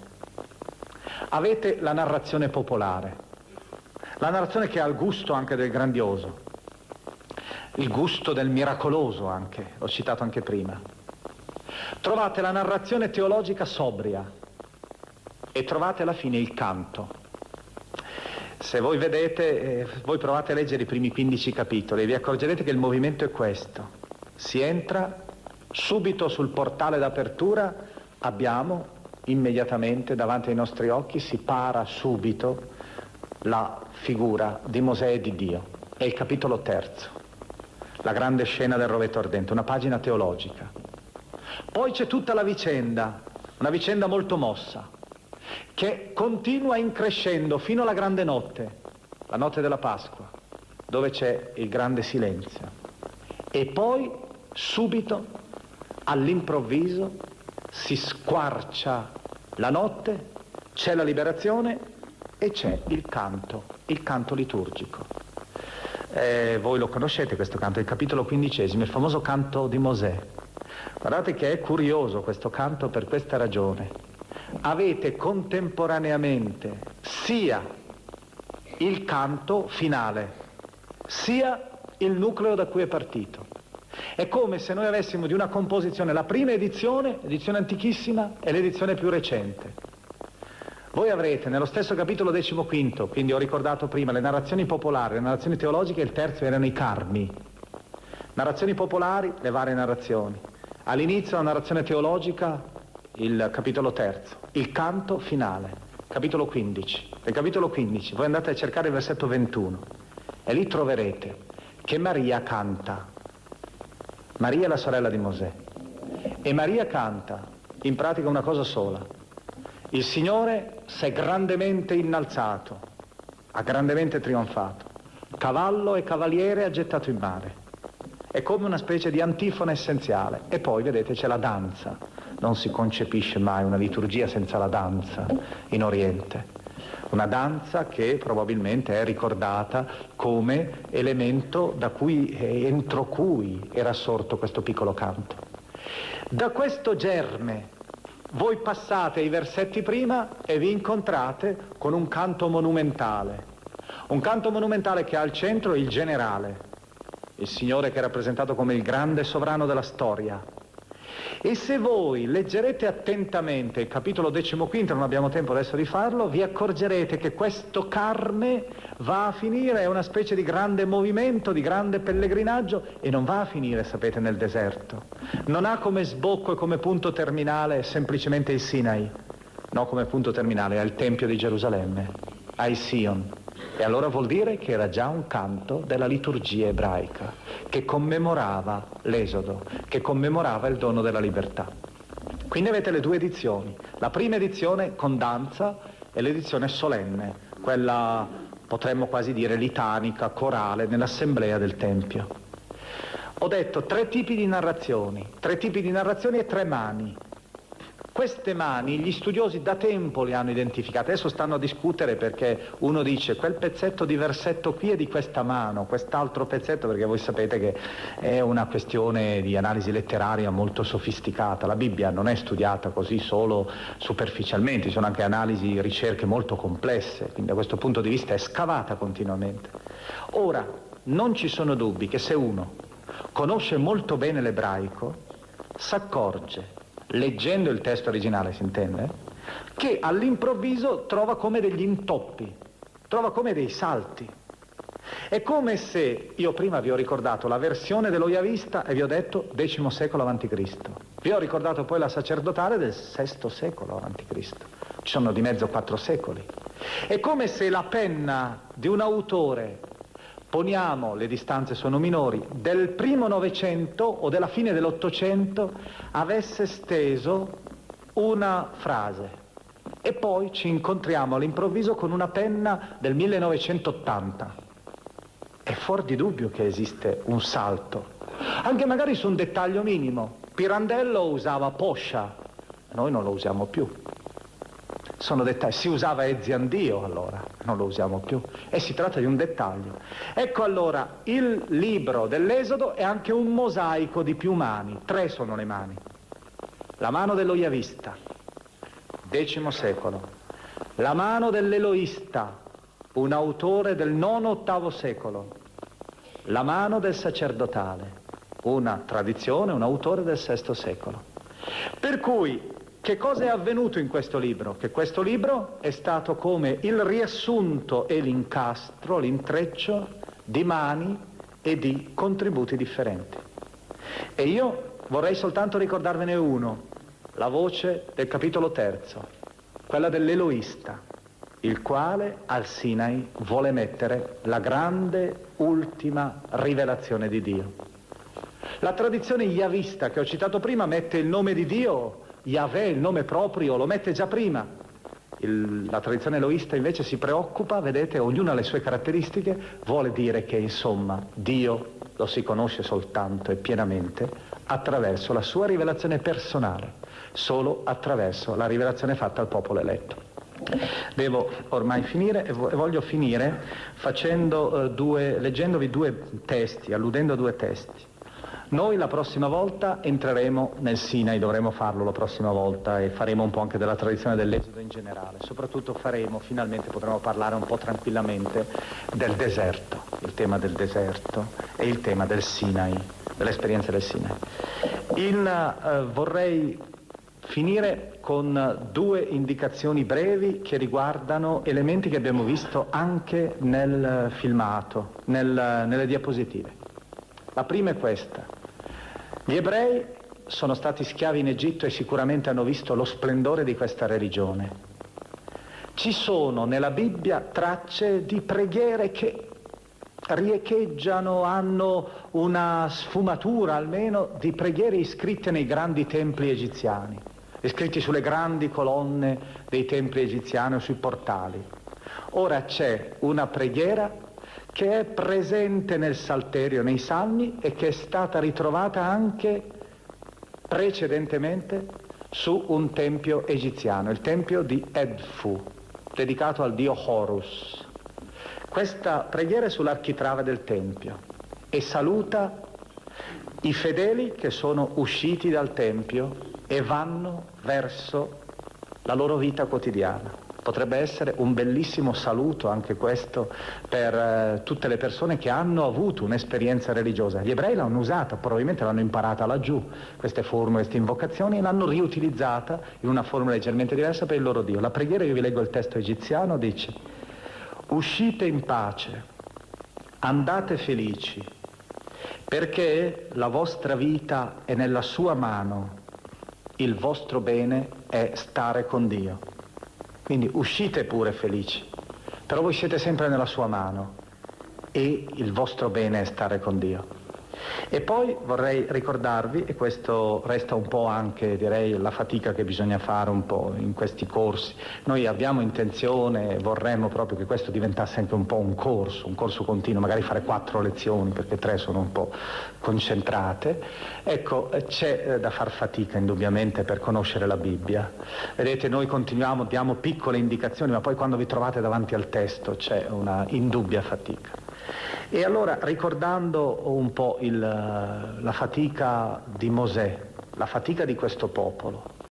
Avete la narrazione popolare, la narrazione che ha il gusto anche del grandioso, il gusto del miracoloso anche, l'ho citato anche prima. Trovate la narrazione teologica sobria e trovate alla fine il canto. Se voi vedete, voi provate a leggere i primi 15 capitoli e vi accorgerete che il movimento è questo. Si entra, subito sul portale d'apertura abbiamo immediatamente davanti ai nostri occhi, si para subito la figura di Mosè e di Dio. È il capitolo 3, la grande scena del rovetto ardente, una pagina teologica. Poi c'è tutta la vicenda, una vicenda molto mossa, che continua in crescendo fino alla grande notte, la notte della Pasqua, dove c'è il grande silenzio. E poi, subito, all'improvviso, si squarcia la notte, c'è la liberazione e c'è il canto liturgico. Voi lo conoscete questo canto, il capitolo 15, il famoso canto di Mosè. Guardate che è curioso questo canto per questa ragione. Avete contemporaneamente sia il canto finale, sia il nucleo da cui è partito. È come se noi avessimo di una composizione la prima edizione, edizione antichissima, e l'edizione più recente. Voi avrete nello stesso capitolo 15, quindi ho ricordato prima le narrazioni popolari, le narrazioni teologiche, il terzo erano i carmi. Narrazioni popolari, le varie narrazioni. All'inizio la narrazione teologica, il capitolo 3, il canto finale, capitolo 15. Nel capitolo 15 voi andate a cercare il versetto 21 e lì troverete che Maria canta. Maria è la sorella di Mosè e Maria canta in pratica una cosa sola: il Signore si è grandemente innalzato, ha grandemente trionfato, cavallo e cavaliere ha gettato in mare. È come una specie di antifona essenziale. E poi vedete c'è la danza. Non si concepisce mai una liturgia senza la danza in Oriente. Una danza che probabilmente è ricordata come elemento da cui, entro cui era sorto questo piccolo canto. Da questo germe voi passate i versetti prima e vi incontrate con un canto monumentale. Un canto monumentale che ha al centro il generale, il Signore che è rappresentato come il grande sovrano della storia. E se voi leggerete attentamente il capitolo 15, non abbiamo tempo adesso di farlo, vi accorgerete che questo carme va a finire, è una specie di grande movimento, di grande pellegrinaggio, e non va a finire, sapete, nel deserto. Non ha come sbocco e come punto terminale semplicemente il Sinai, no, come punto terminale ha il Tempio di Gerusalemme, ha il Sion. E allora vuol dire che era già un canto della liturgia ebraica, che commemorava l'Esodo, che commemorava il dono della libertà. Quindi avete le 2 edizioni, la prima edizione con danza e l'edizione solenne, quella potremmo quasi dire litanica, corale, nell'assemblea del Tempio. Ho detto 3 tipi di narrazioni e 3 mani. Queste mani gli studiosi da tempo le hanno identificate, adesso stanno a discutere perché uno dice quel pezzetto di versetto qui è di questa mano, quest'altro pezzetto, perché voi sapete che è una questione di analisi letteraria molto sofisticata, la Bibbia non è studiata così solo superficialmente, ci sono anche analisi, ricerche molto complesse, quindi da questo punto di vista è scavata continuamente. Ora, non ci sono dubbi che se uno conosce molto bene l'ebraico, s'accorge, leggendo il testo originale si intende, che all'improvviso trova come degli intoppi, trova come dei salti. È come se, io prima vi ho ricordato la versione dell'Oiavista e vi ho detto X secolo a.C. Vi ho ricordato poi la sacerdotale del VI secolo a.C. Ci sono di mezzo 4 secoli. È come se la penna di un autore, poniamo, le distanze sono minori, del primo Novecento o della fine dell'Ottocento avesse steso una frase e poi ci incontriamo all'improvviso con una penna del 1980. È fuori di dubbio che esiste un salto, anche magari su un dettaglio minimo. Pirandello usava poscia, noi non lo usiamo più. Sono dettagli. Si usava eziandio allora, non lo usiamo più, e si tratta di un dettaglio. Ecco allora, il libro dell'Esodo è anche un mosaico di più mani. 3 sono le mani. La mano dello Yavista, X secolo, la mano dell'Eloista, un autore del IX-VIII secolo, la mano del sacerdotale, una tradizione, un autore del VI secolo. Per cui, che cosa è avvenuto in questo libro? Che questo libro è stato come il riassunto e l'incastro, l'intreccio di mani e di contributi differenti. E io vorrei soltanto ricordarvene uno, la voce del capitolo 3, quella dell'Eloista, il quale al Sinai vuole mettere la grande ultima rivelazione di Dio. La tradizione yavista che ho citato prima mette il nome di Dio, Yahweh, il nome proprio, lo mette già prima. La tradizione eloista invece si preoccupa, vedete, ognuna ha le sue caratteristiche, vuole dire che insomma Dio lo si conosce soltanto e pienamente attraverso la sua rivelazione personale, solo attraverso la rivelazione fatta al popolo eletto. Devo ormai finire e voglio finire leggendovi 2 testi, alludendo a 2 testi. Noi la prossima volta entreremo nel Sinai, dovremo farlo la prossima volta, e faremo un po' anche della tradizione dell'Esodo in generale. Soprattutto finalmente potremo parlare un po' tranquillamente del deserto, il tema del deserto e il tema del Sinai, dell'esperienza del Sinai. Vorrei finire con 2 indicazioni brevi che riguardano elementi che abbiamo visto anche nel filmato, nelle diapositive. La prima è questa. Gli ebrei sono stati schiavi in Egitto e sicuramente hanno visto lo splendore di questa religione. Ci sono nella Bibbia tracce di preghiere che riecheggiano, hanno una sfumatura almeno di preghiere iscritte nei grandi templi egiziani, iscritti sulle grandi colonne dei templi egiziani o sui portali. Ora c'è una preghiera che è presente nel Salterio, nei Salmi, e che è stata ritrovata anche precedentemente su un tempio egiziano, il tempio di Edfu, dedicato al dio Horus. Questa preghiera è sull'architrave del tempio e saluta i fedeli che sono usciti dal tempio e vanno verso la loro vita quotidiana. Potrebbe essere un bellissimo saluto anche questo per tutte le persone che hanno avuto un'esperienza religiosa. Gli ebrei l'hanno usata, probabilmente l'hanno imparata laggiù, queste formule, queste invocazioni, e l'hanno riutilizzata in una formula leggermente diversa per il loro Dio. La preghiera, io vi leggo il testo egiziano, dice: uscite in pace, andate felici, perché la vostra vita è nella sua mano, il vostro bene è stare con Dio. Quindi uscite pure felici, però voi siete sempre nella sua mano e il vostro bene è stare con Dio. E poi vorrei ricordarvi, e questo resta un po' anche, direi, la fatica che bisogna fare un po' in questi corsi. Noi abbiamo intenzione, vorremmo proprio che questo diventasse anche un po' un corso continuo, magari fare 4 lezioni, perché 3 sono un po' concentrate. Ecco, c'è da far fatica indubbiamente per conoscere la Bibbia. Vedete, noi continuiamo, diamo piccole indicazioni, ma poi quando vi trovate davanti al testo c'è una indubbia fatica. E allora, ricordando un po' la fatica di Mosè, la fatica di questo popolo,